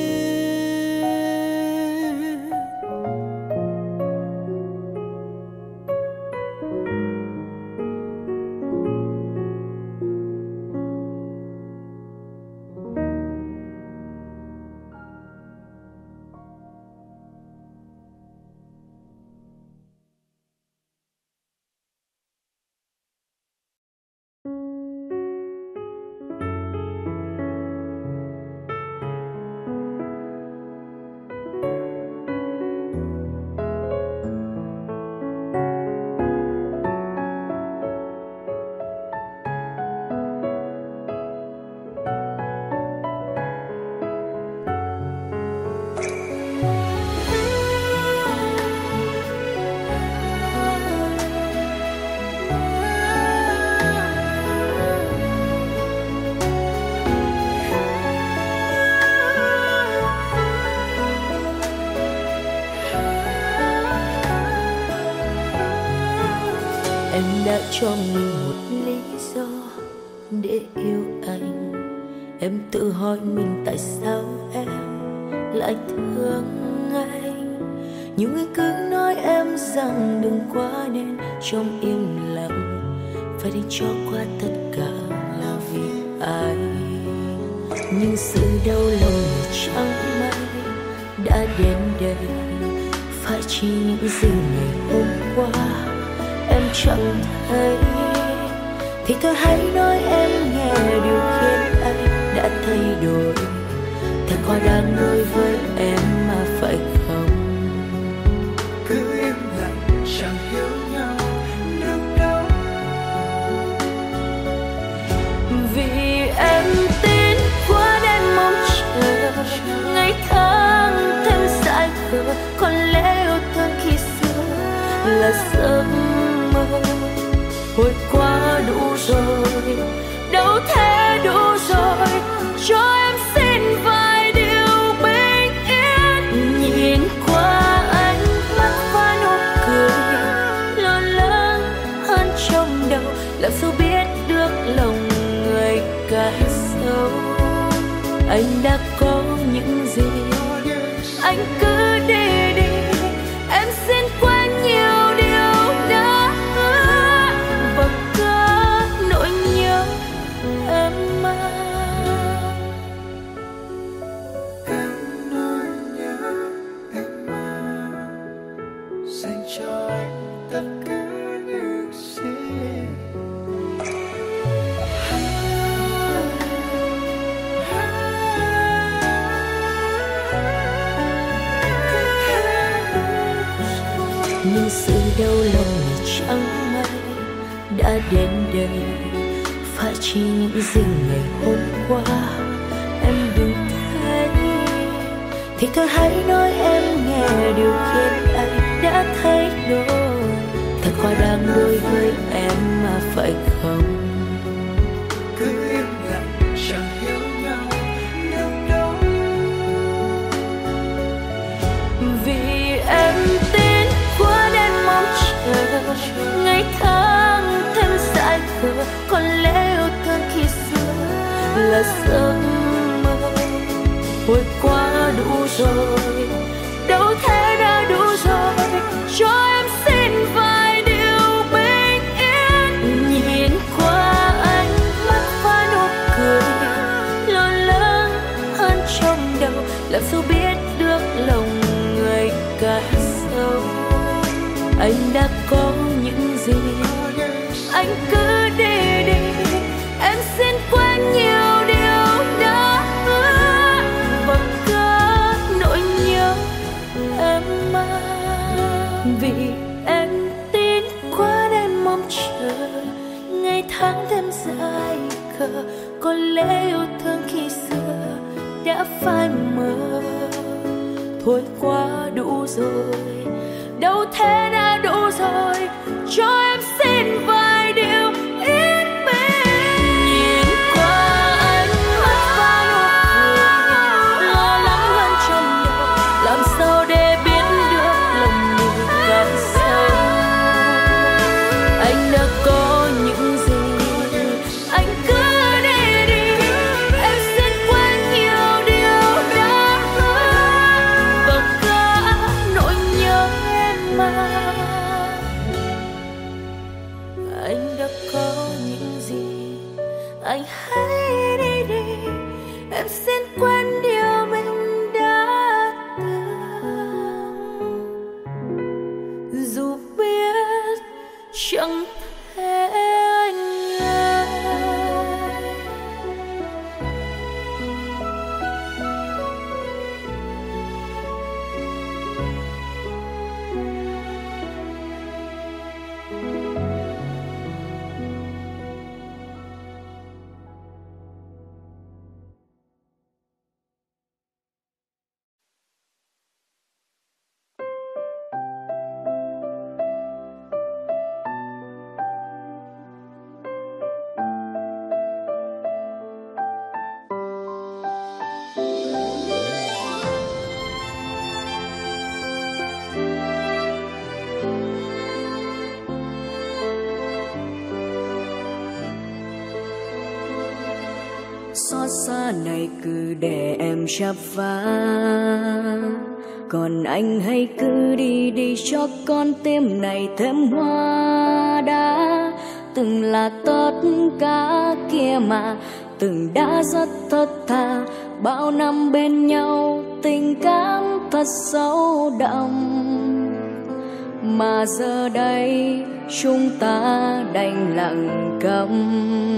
Em đã cho mình một lý do để yêu anh. Em tự hỏi mình tại sao em lại thương anh. Nhiều người cứ nói em rằng đừng quá nên trong im lặng, phải đi cho qua tất cả là vì ai. Nhưng sự đau lòng chẳng may đã đến đây, phải chỉ những gì ngày hôm qua em chẳng thấy. Thì thôi hãy nói em nghe điều khiến anh đã thay đổi. Thật quá đáng đối với em mà phải không? Cứ im lặng chẳng hiểu nhau, nước là giấc mơ. Thôi quá đủ rồi, đâu thế đủ rồi, cho em xin vài điều bình yên. Nhìn qua ánh mắt và nụ cười lo lắng hơn trong đầu, làm sao biết được lòng người càng sâu. Anh đã có những gì anh cứ đi đi, em xin quên nhiều điều đã hứa và cả nỗi nhớ em mang. Cả nỗi nhớ em mang dành cho anh tất cả những gì. Nhưng sự đau lòng này chẳng may đã đến đây, phải chỉ những gì ngày hôm qua em đừng thấy. Thì thôi hãy nói em nghe điều khiến anh đã thay đổi. Thật quá đáng đối với em mà phải không? Cứ im lặng chẳng hiểu nhau đâu đâu. Vì em tin quá nên mong chờ ngày tháng thêm dại khờ. Có lẽ yêu thương khi xưa là giấc mơ. Thôi quá đủ rồi, đâu thế đã đủ rồi, cho em xin vài điều bình yên. Nhìn qua ánh mắt và nụ cười lo lắng hơn trong đầu, làm sao biết được lòng người càng sâu. Anh đã có những gì anh cứ đi đi, em xin quên nhiều điều đã hứa và cả nỗi nhớ em mang. Vì em tin quá nên mong chờ ngày tháng thêm dài khờ. Có lẽ yêu thương khi xưa đã phai mờ. Thôi quá đủ rồi, đâu thế đã đủ rồi, cho em xin vài điều yên bình. Nhìn qua ánh mắt và nụ cười lo lắng hơn trong đầu, làm sao để biết được lòng mình càng sâu. Anh đã có những gì anh cứ đi đi, em xin quên nhiều điều đã hứa và cả nỗi nhớ em mang. Anh đã có những gì anh hãy đi đi, em xin quên điều mình đã từng. Dù biết chẳng thể anh ai. Xót xa này cứ để em chắp vá, còn anh hãy cứ đi đi cho con tim này thêm hoa đá. Từng là tất cả kia mà từng đã rất thật thà, bao năm bên nhau tình cảm thật sâu đậm. Mà giờ đây chúng ta đành lặng câm.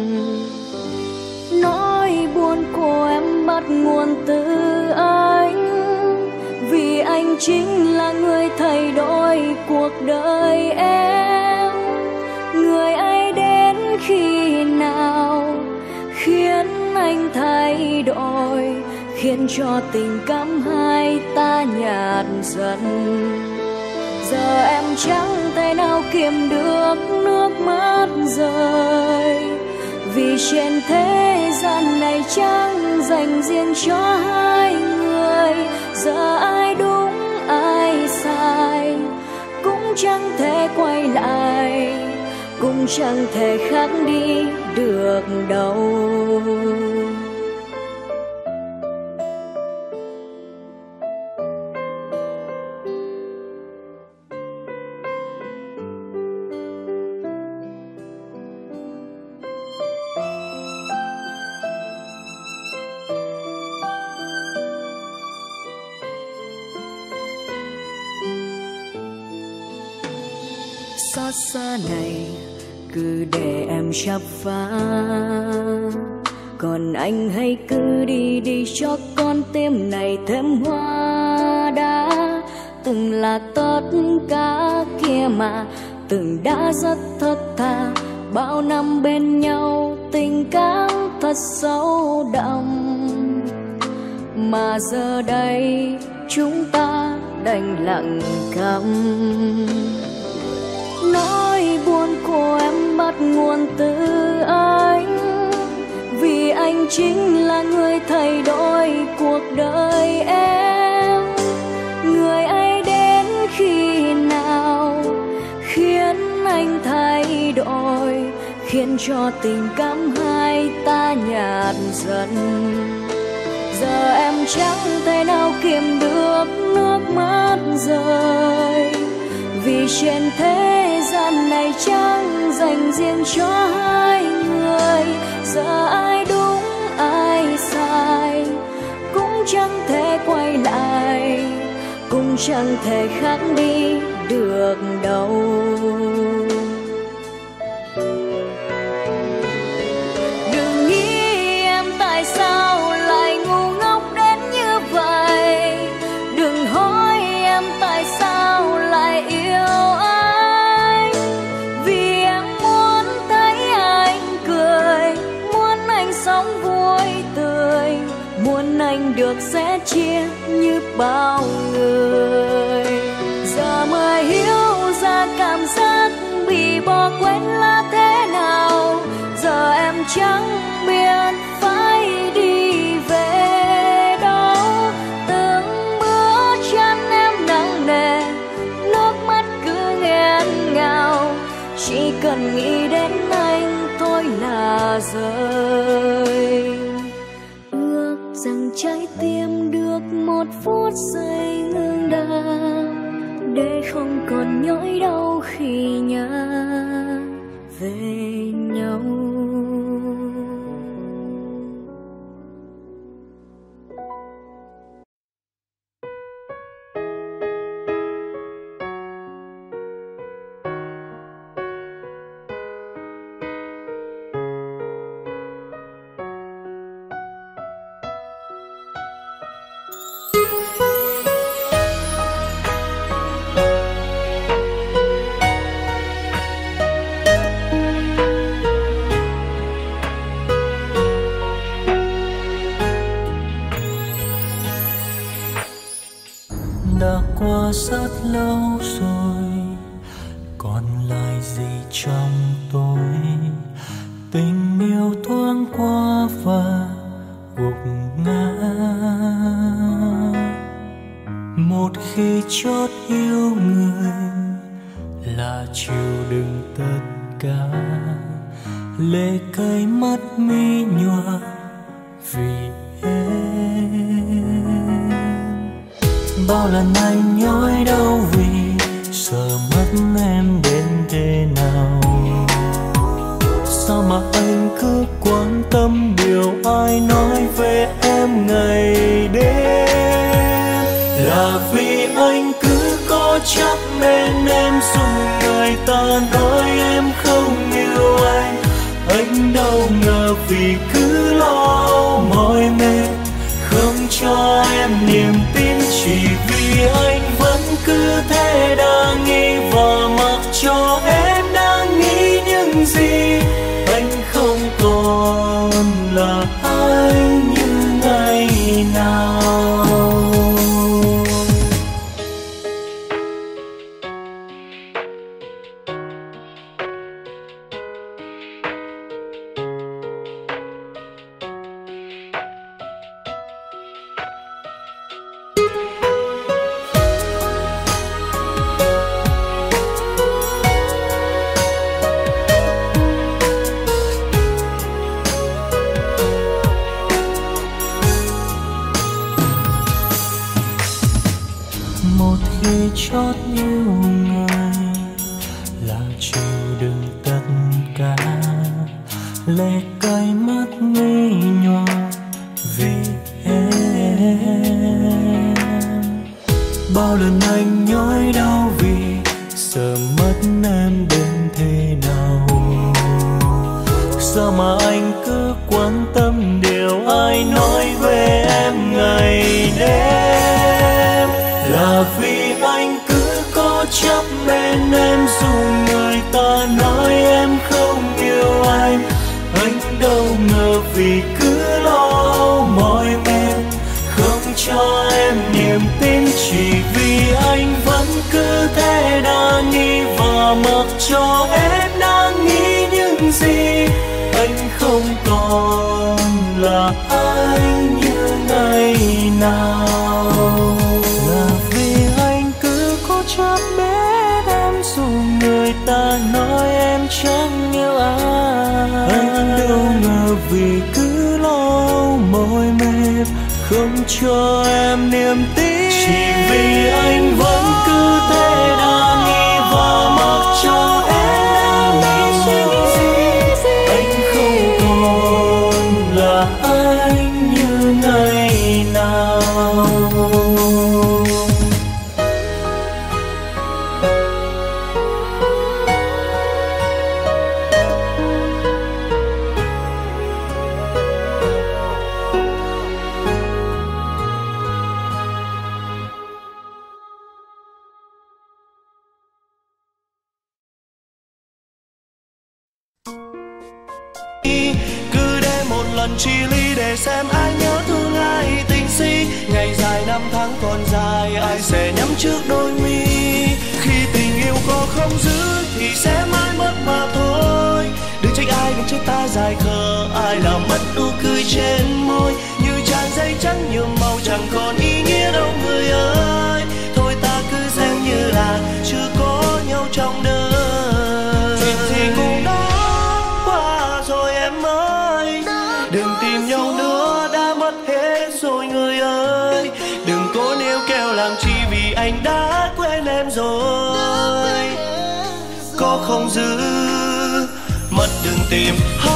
Nỗi buồn của em bắt nguồn từ anh, vì anh chính là người thay đổi cuộc đời em. Người ấy đến khi nào khiến anh thay đổi, khiến cho tình cảm hai ta nhạt dần. Giờ em chẳng thể nào kiềm được nước mắt rơi, vì trên thế gian này chẳng dành riêng cho hai người. Giờ ai đúng ai sai cũng chẳng thể quay lại, cũng chẳng thể khác đi được đâu. Xót xa này cứ để em chắp phá, còn anh hãy cứ đi đi cho con tim này thêm hoa đá. Từng là tất cả kia mà từng đã rất thật thà, bao năm bên nhau tình cảm thật sâu đậm, mà giờ đây chúng ta đành lặng câm. Nỗi buồn của em bắt nguồn từ anh, vì anh chính là người thay đổi cuộc đời em. Người ấy đến khi nào khiến anh thay đổi, khiến cho tình cảm hai ta nhạt dần. Giờ em chẳng thể nào kiềm được nước mắt rơi, vì trên thế gian này chẳng dành riêng cho hai người. Giờ ai đúng ai sai cũng chẳng thể quay lại, cũng chẳng thể khác đi được đâu. Đừng nghĩ em tại sao lại ngu ngốc đến như vậy, đừng hỏi em tại sao lại yêu anh, vì em muốn thấy anh cười, muốn anh sống vui tươi, muốn anh được sẻ chia như bao người. Giờ mới hiểu ra cảm giác bị bỏ quên là thế nào, giờ em chẳng biết phải đi về đâu. Từng bữa chán em nặng nề, nước mắt cứ nghẹn ngào, chỉ cần nghĩ đến anh thôi là rơi. Ước rằng trái tim được một phút giây ngưng đập, để không còn nhói đau khi nhớ về nhau. Đã qua rất lâu rồi, còn lại gì trong tôi? Tình yêu thoáng qua và gục ngã. Một khi chót yêu người là chịu đựng tất cả, lệ cay mắt mi nhòa vì em. Bao lần anh nhói đau vì sợ mất em đến thế nào. Sao mà anh cứ quan tâm điều ai nói về em ngày đêm? Là vì anh cứ cố chấp nên em dùng người ta nói em không yêu anh. Anh đâu ngờ vì cứ lo mỏi mệt không cho em niềm tin, chỉ vì anh vẫn cứ thế đa nghi và mặc cho em đang nghĩ những gì. Anh không còn là anh như ngày nào. yêu người là chịu đựng tất cả lệ cay mắt ngây nhòa vì em. Bao lần anh nhói đau vì sợ mất em đến thế nào, sao mà anh cứ quan tâm điều ai nói về em ngày đêm. Là vì anh cứ cố chấp bên em dù người ta nói em không yêu anh đâu ngờ vì cứ lo mỏi mệt không cho em niềm tin, chỉ vì anh vẫn cứ thế đa nghi và mặc cho em đang nghĩ những gì. Anh không còn là anh như ngày nào, là vì anh cứ cố chấp bên em dù người ta nói em chẳng yêu ai. Anh đâu ngờ vì cứ lo mỏi mệt không cho em niềm tin, chỉ vì anh vẫn cứ thế đa nghi và mặc cho em đang nghĩ những gì. Anh không còn là anh như ngày nào. Chia ly để xem ai nhớ thương ai tình si, ngày dài năm tháng còn dài ai sẽ nhắm trước đôi mi. Khi tình yêu có không giữ thì sẽ mãi mất mà thôi, đừng trách ai đừng trách ta dài khờ, ai làm mất nụ cười trên môi như tràn dây trắng nhiều màu chẳng còn ý nghĩa đâu người ơi. Thôi ta cứ xem như là chưa có nhau trong đời, chuyện gì cũng đã qua rồi em ơi. Đừng tìm nhau nữa đã mất hết rồi người ơi, đừng cố níu kéo làm chi vì anh đã quên em rồi. Có không giữ mất đừng tìm.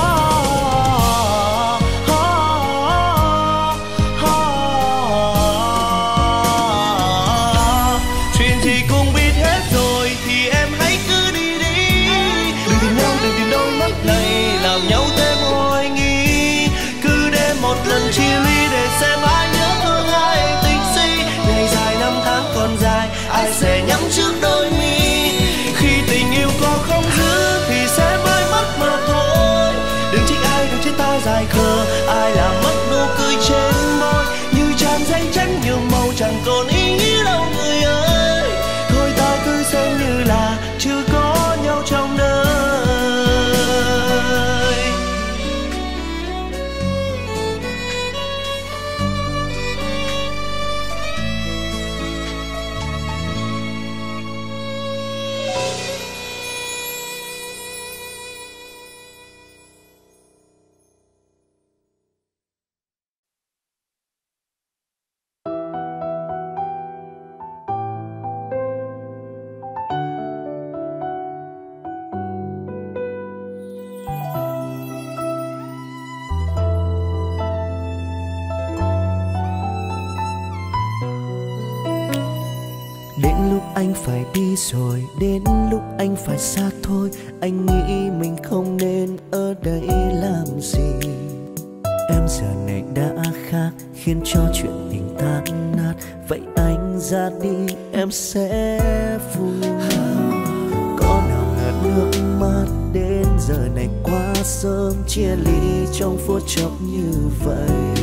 Chuyện gì cũng biết hết rồi thì em hãy cứ đi đi, đừng tìm nhau đừng tìm đôi mắt này làm nhau thêm hoài nghi. Cứ để một lần chia ly để xem ai nhớ thương ai tình si, ngày dài năm tháng còn dài ai sẽ nhắm trước đôi mi. Khi tình yêu có không giữ thì sẽ mãi mất mà thôi, đừng trách ai đừng trách ta dài khờ, ai làm mất nụ cười trên môi như tràn dây trắng nhiều màu chẳng còn ý nghĩa đâu người ơi. Thôi ta cứ xem như là chưa có nhau trong đời. Anh phải đi rồi, đến lúc anh phải xa thôi. Anh nghĩ mình không nên ở đây làm gì. Em giờ này đã khác, khiến cho chuyện tình tan nát. Vậy anh ra đi em sẽ vui. Có nào ngờ nước mắt đến giờ này quá sớm, chia ly trong phút chốc như vậy.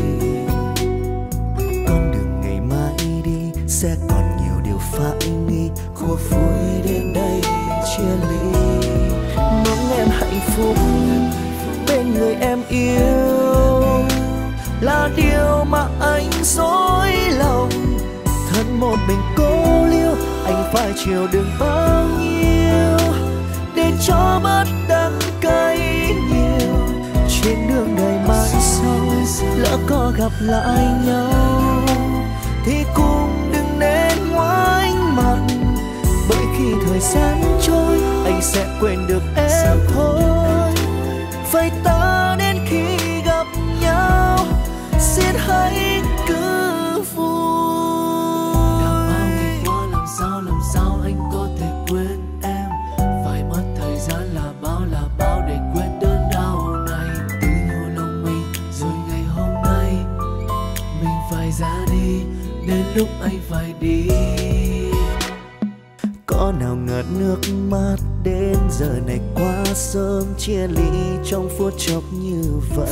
Con đường ngày mai đi sẽ còn nhiều điều phải nghĩ, cuộc vui đến đây mình chia ly. Mong em hạnh phúc bên người em yêu là điều mà anh dối lòng. Thân một mình cô liêu, anh phải chịu đựng bao nhiêu để cho bớt đắng cay nhiều. Trên đường đời mai sau lỡ có gặp lại nhau thì cũng đừng nên ngoái mặt, bởi gian trôi anh sẽ quên được em thôi. Phải ta đến khi gặp nhau xin hãy cứ vui. Đã bao ngày qua làm sao anh có thể quên em. Phải mất thời gian là bao để quên đớn đau này. Từ nhiều lòng mình rồi ngày hôm nay mình phải ra đi, đến lúc anh phải đi. Có nào ngờ nước mắt đến giờ này quá sớm, chia ly trong phút chốc như vậy.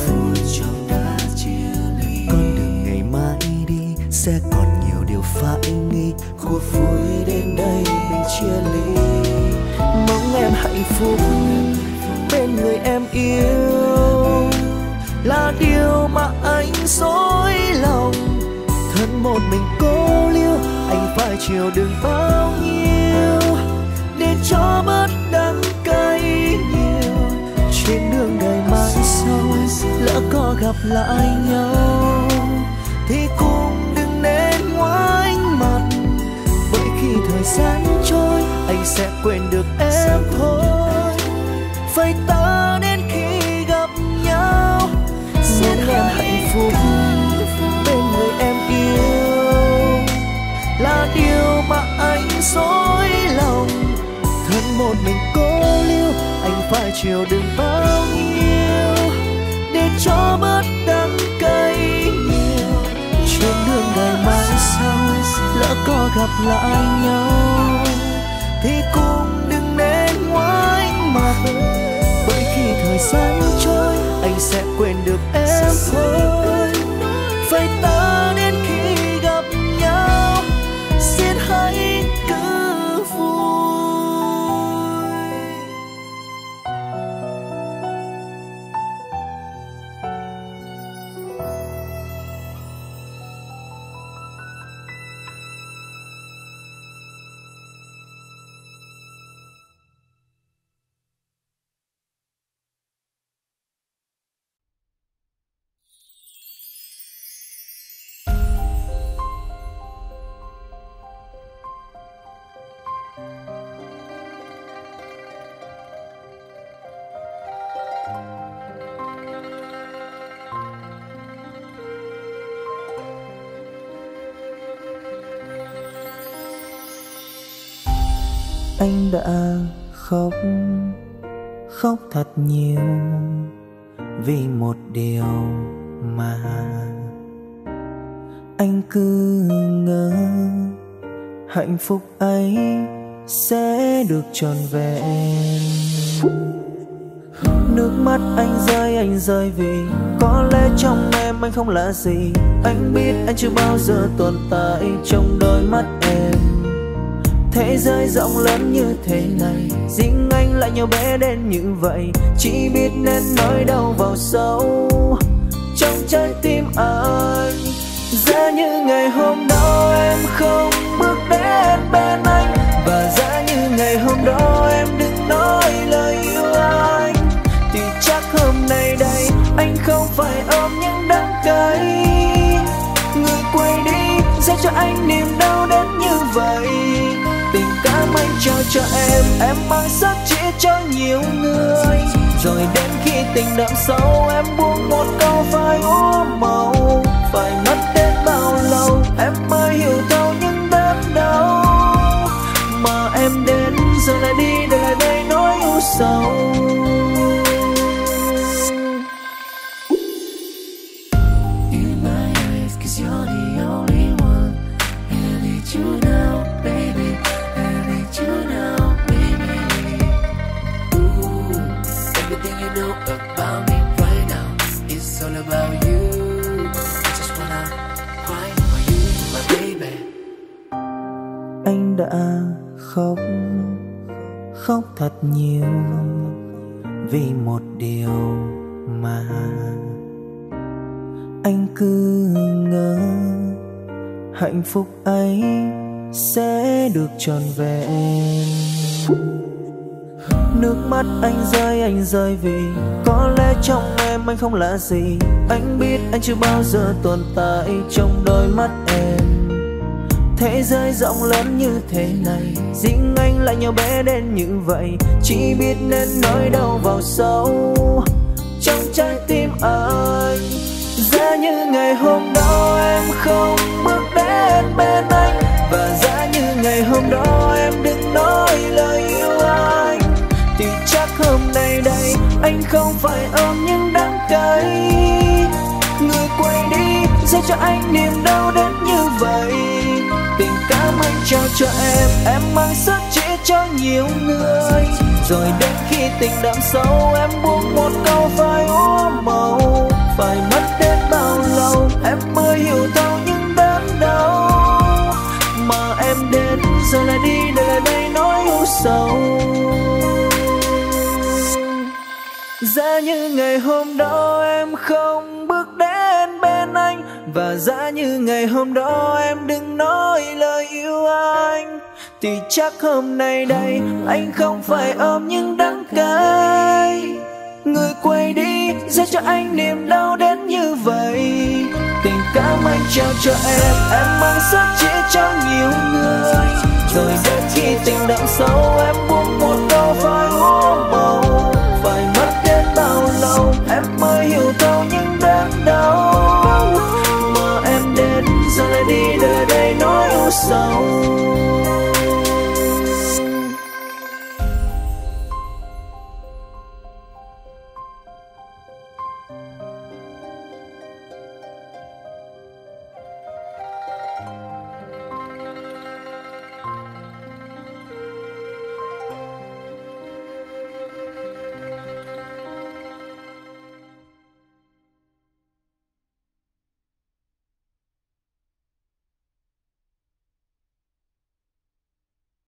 Con đường ngày mai đi sẽ còn nhiều điều phải nghĩ, cuộc vui đến đây mình chia ly. Mong em hạnh phúc bên người em yêu là điều mà anh dối lòng. Thân một mình cô liêu anh phải chịu đựng bao nhiêu để cho bớt đắng cay nhiều. Trên đường đời mai sau lỡ có gặp lại nhau thì cũng đừng nên ngoảnh mặt, bởi khi thời gian trôi anh sẽ quên được em thôi. Phải ta đến khi gặp nhau xin em hạnh phúc bên người em yêu là điều mà anh dối lòng. Thân một mình cô liêu anh phải chịu đựng bao nhiêu để cho bớt đắng cay nhiều. Trên đường ngày mai sau lỡ có gặp lại nhau thì cũng đừng nên ngoảnh mặt, bởi khi thời gian trôi anh sẽ quên được em thôi. Phải ta đến khi gặp nhau xin hãy cứ vui. Anh đã khóc thật nhiều vì một điều mà anh cứ ngỡ hạnh phúc ấy sẽ được trọn vẹn. Nước mắt anh rơi vì có lẽ trong em anh không là gì. Anh biết anh chưa bao giờ tồn tại trong đôi mắt em. Thế giới rộng lớn như thế này, riêng anh lại nhỏ bé đến như vậy. Chỉ biết nên nói đau vào sâu trong trái tim anh. Giá như ngày hôm đó em không bước đến bên anh, và giá như ngày hôm đó em đừng nói lời yêu anh, thì chắc hôm nay đây anh không phải ôm những đắng cay. Người quay đi sẽ cho anh niềm đau đến như vậy. Tình cảm anh trao cho em mang sắc chỉ cho nhiều người. Rồi đến khi tình đậm sâu em buông một câu phải úa màu. Phải mất đến bao lâu em mới hiểu thấu những đớn đau mà em đến giờ lại đi để lại đây nỗi u sầu. Anh đã khóc thật nhiều vì một điều mà anh cứ ngỡ hạnh phúc ấy sẽ được trọn vẹn. Nước mắt anh rơi vì có lẽ trong em anh không là gì. Anh biết anh chưa bao giờ tồn tại trong đôi mắt em. thế giới rộng lớn như thế này, riêng anh lại nhỏ bé đến như vậy. Chỉ biết nên nói đâu vào sâu trong trái tim anh. Giá như ngày hôm đó em không bước đến bên anh, và giá như ngày hôm đó em đừng nói lời yêu anh, thì chắc hôm nay đây anh không phải ôm những đắng cay. Người quay đi sẽ cho anh niềm đau đến như vậy. Tình cảm anh trao cho em mang sức chỉ cho nhiều người. Rồi đến khi tình đậm sâu em buông một câu phải úa màu. Phải mất đến bao lâu em mới hiểu thấu những đớn đau mà em đến giờ lại đi để lại đây nỗi u sầu. Giá như ngày hôm đó em không bước đến bên anh, và giá như ngày hôm đó em đừng nói lời yêu anh, thì chắc hôm nay đây anh không phải ôm những đắng cay. Người quay đi sẽ cho anh niềm đau đến như vậy. Tình cảm anh trao cho em mang sức chỉ cho nhiều người. Rồi đến khi tình đậm sâu em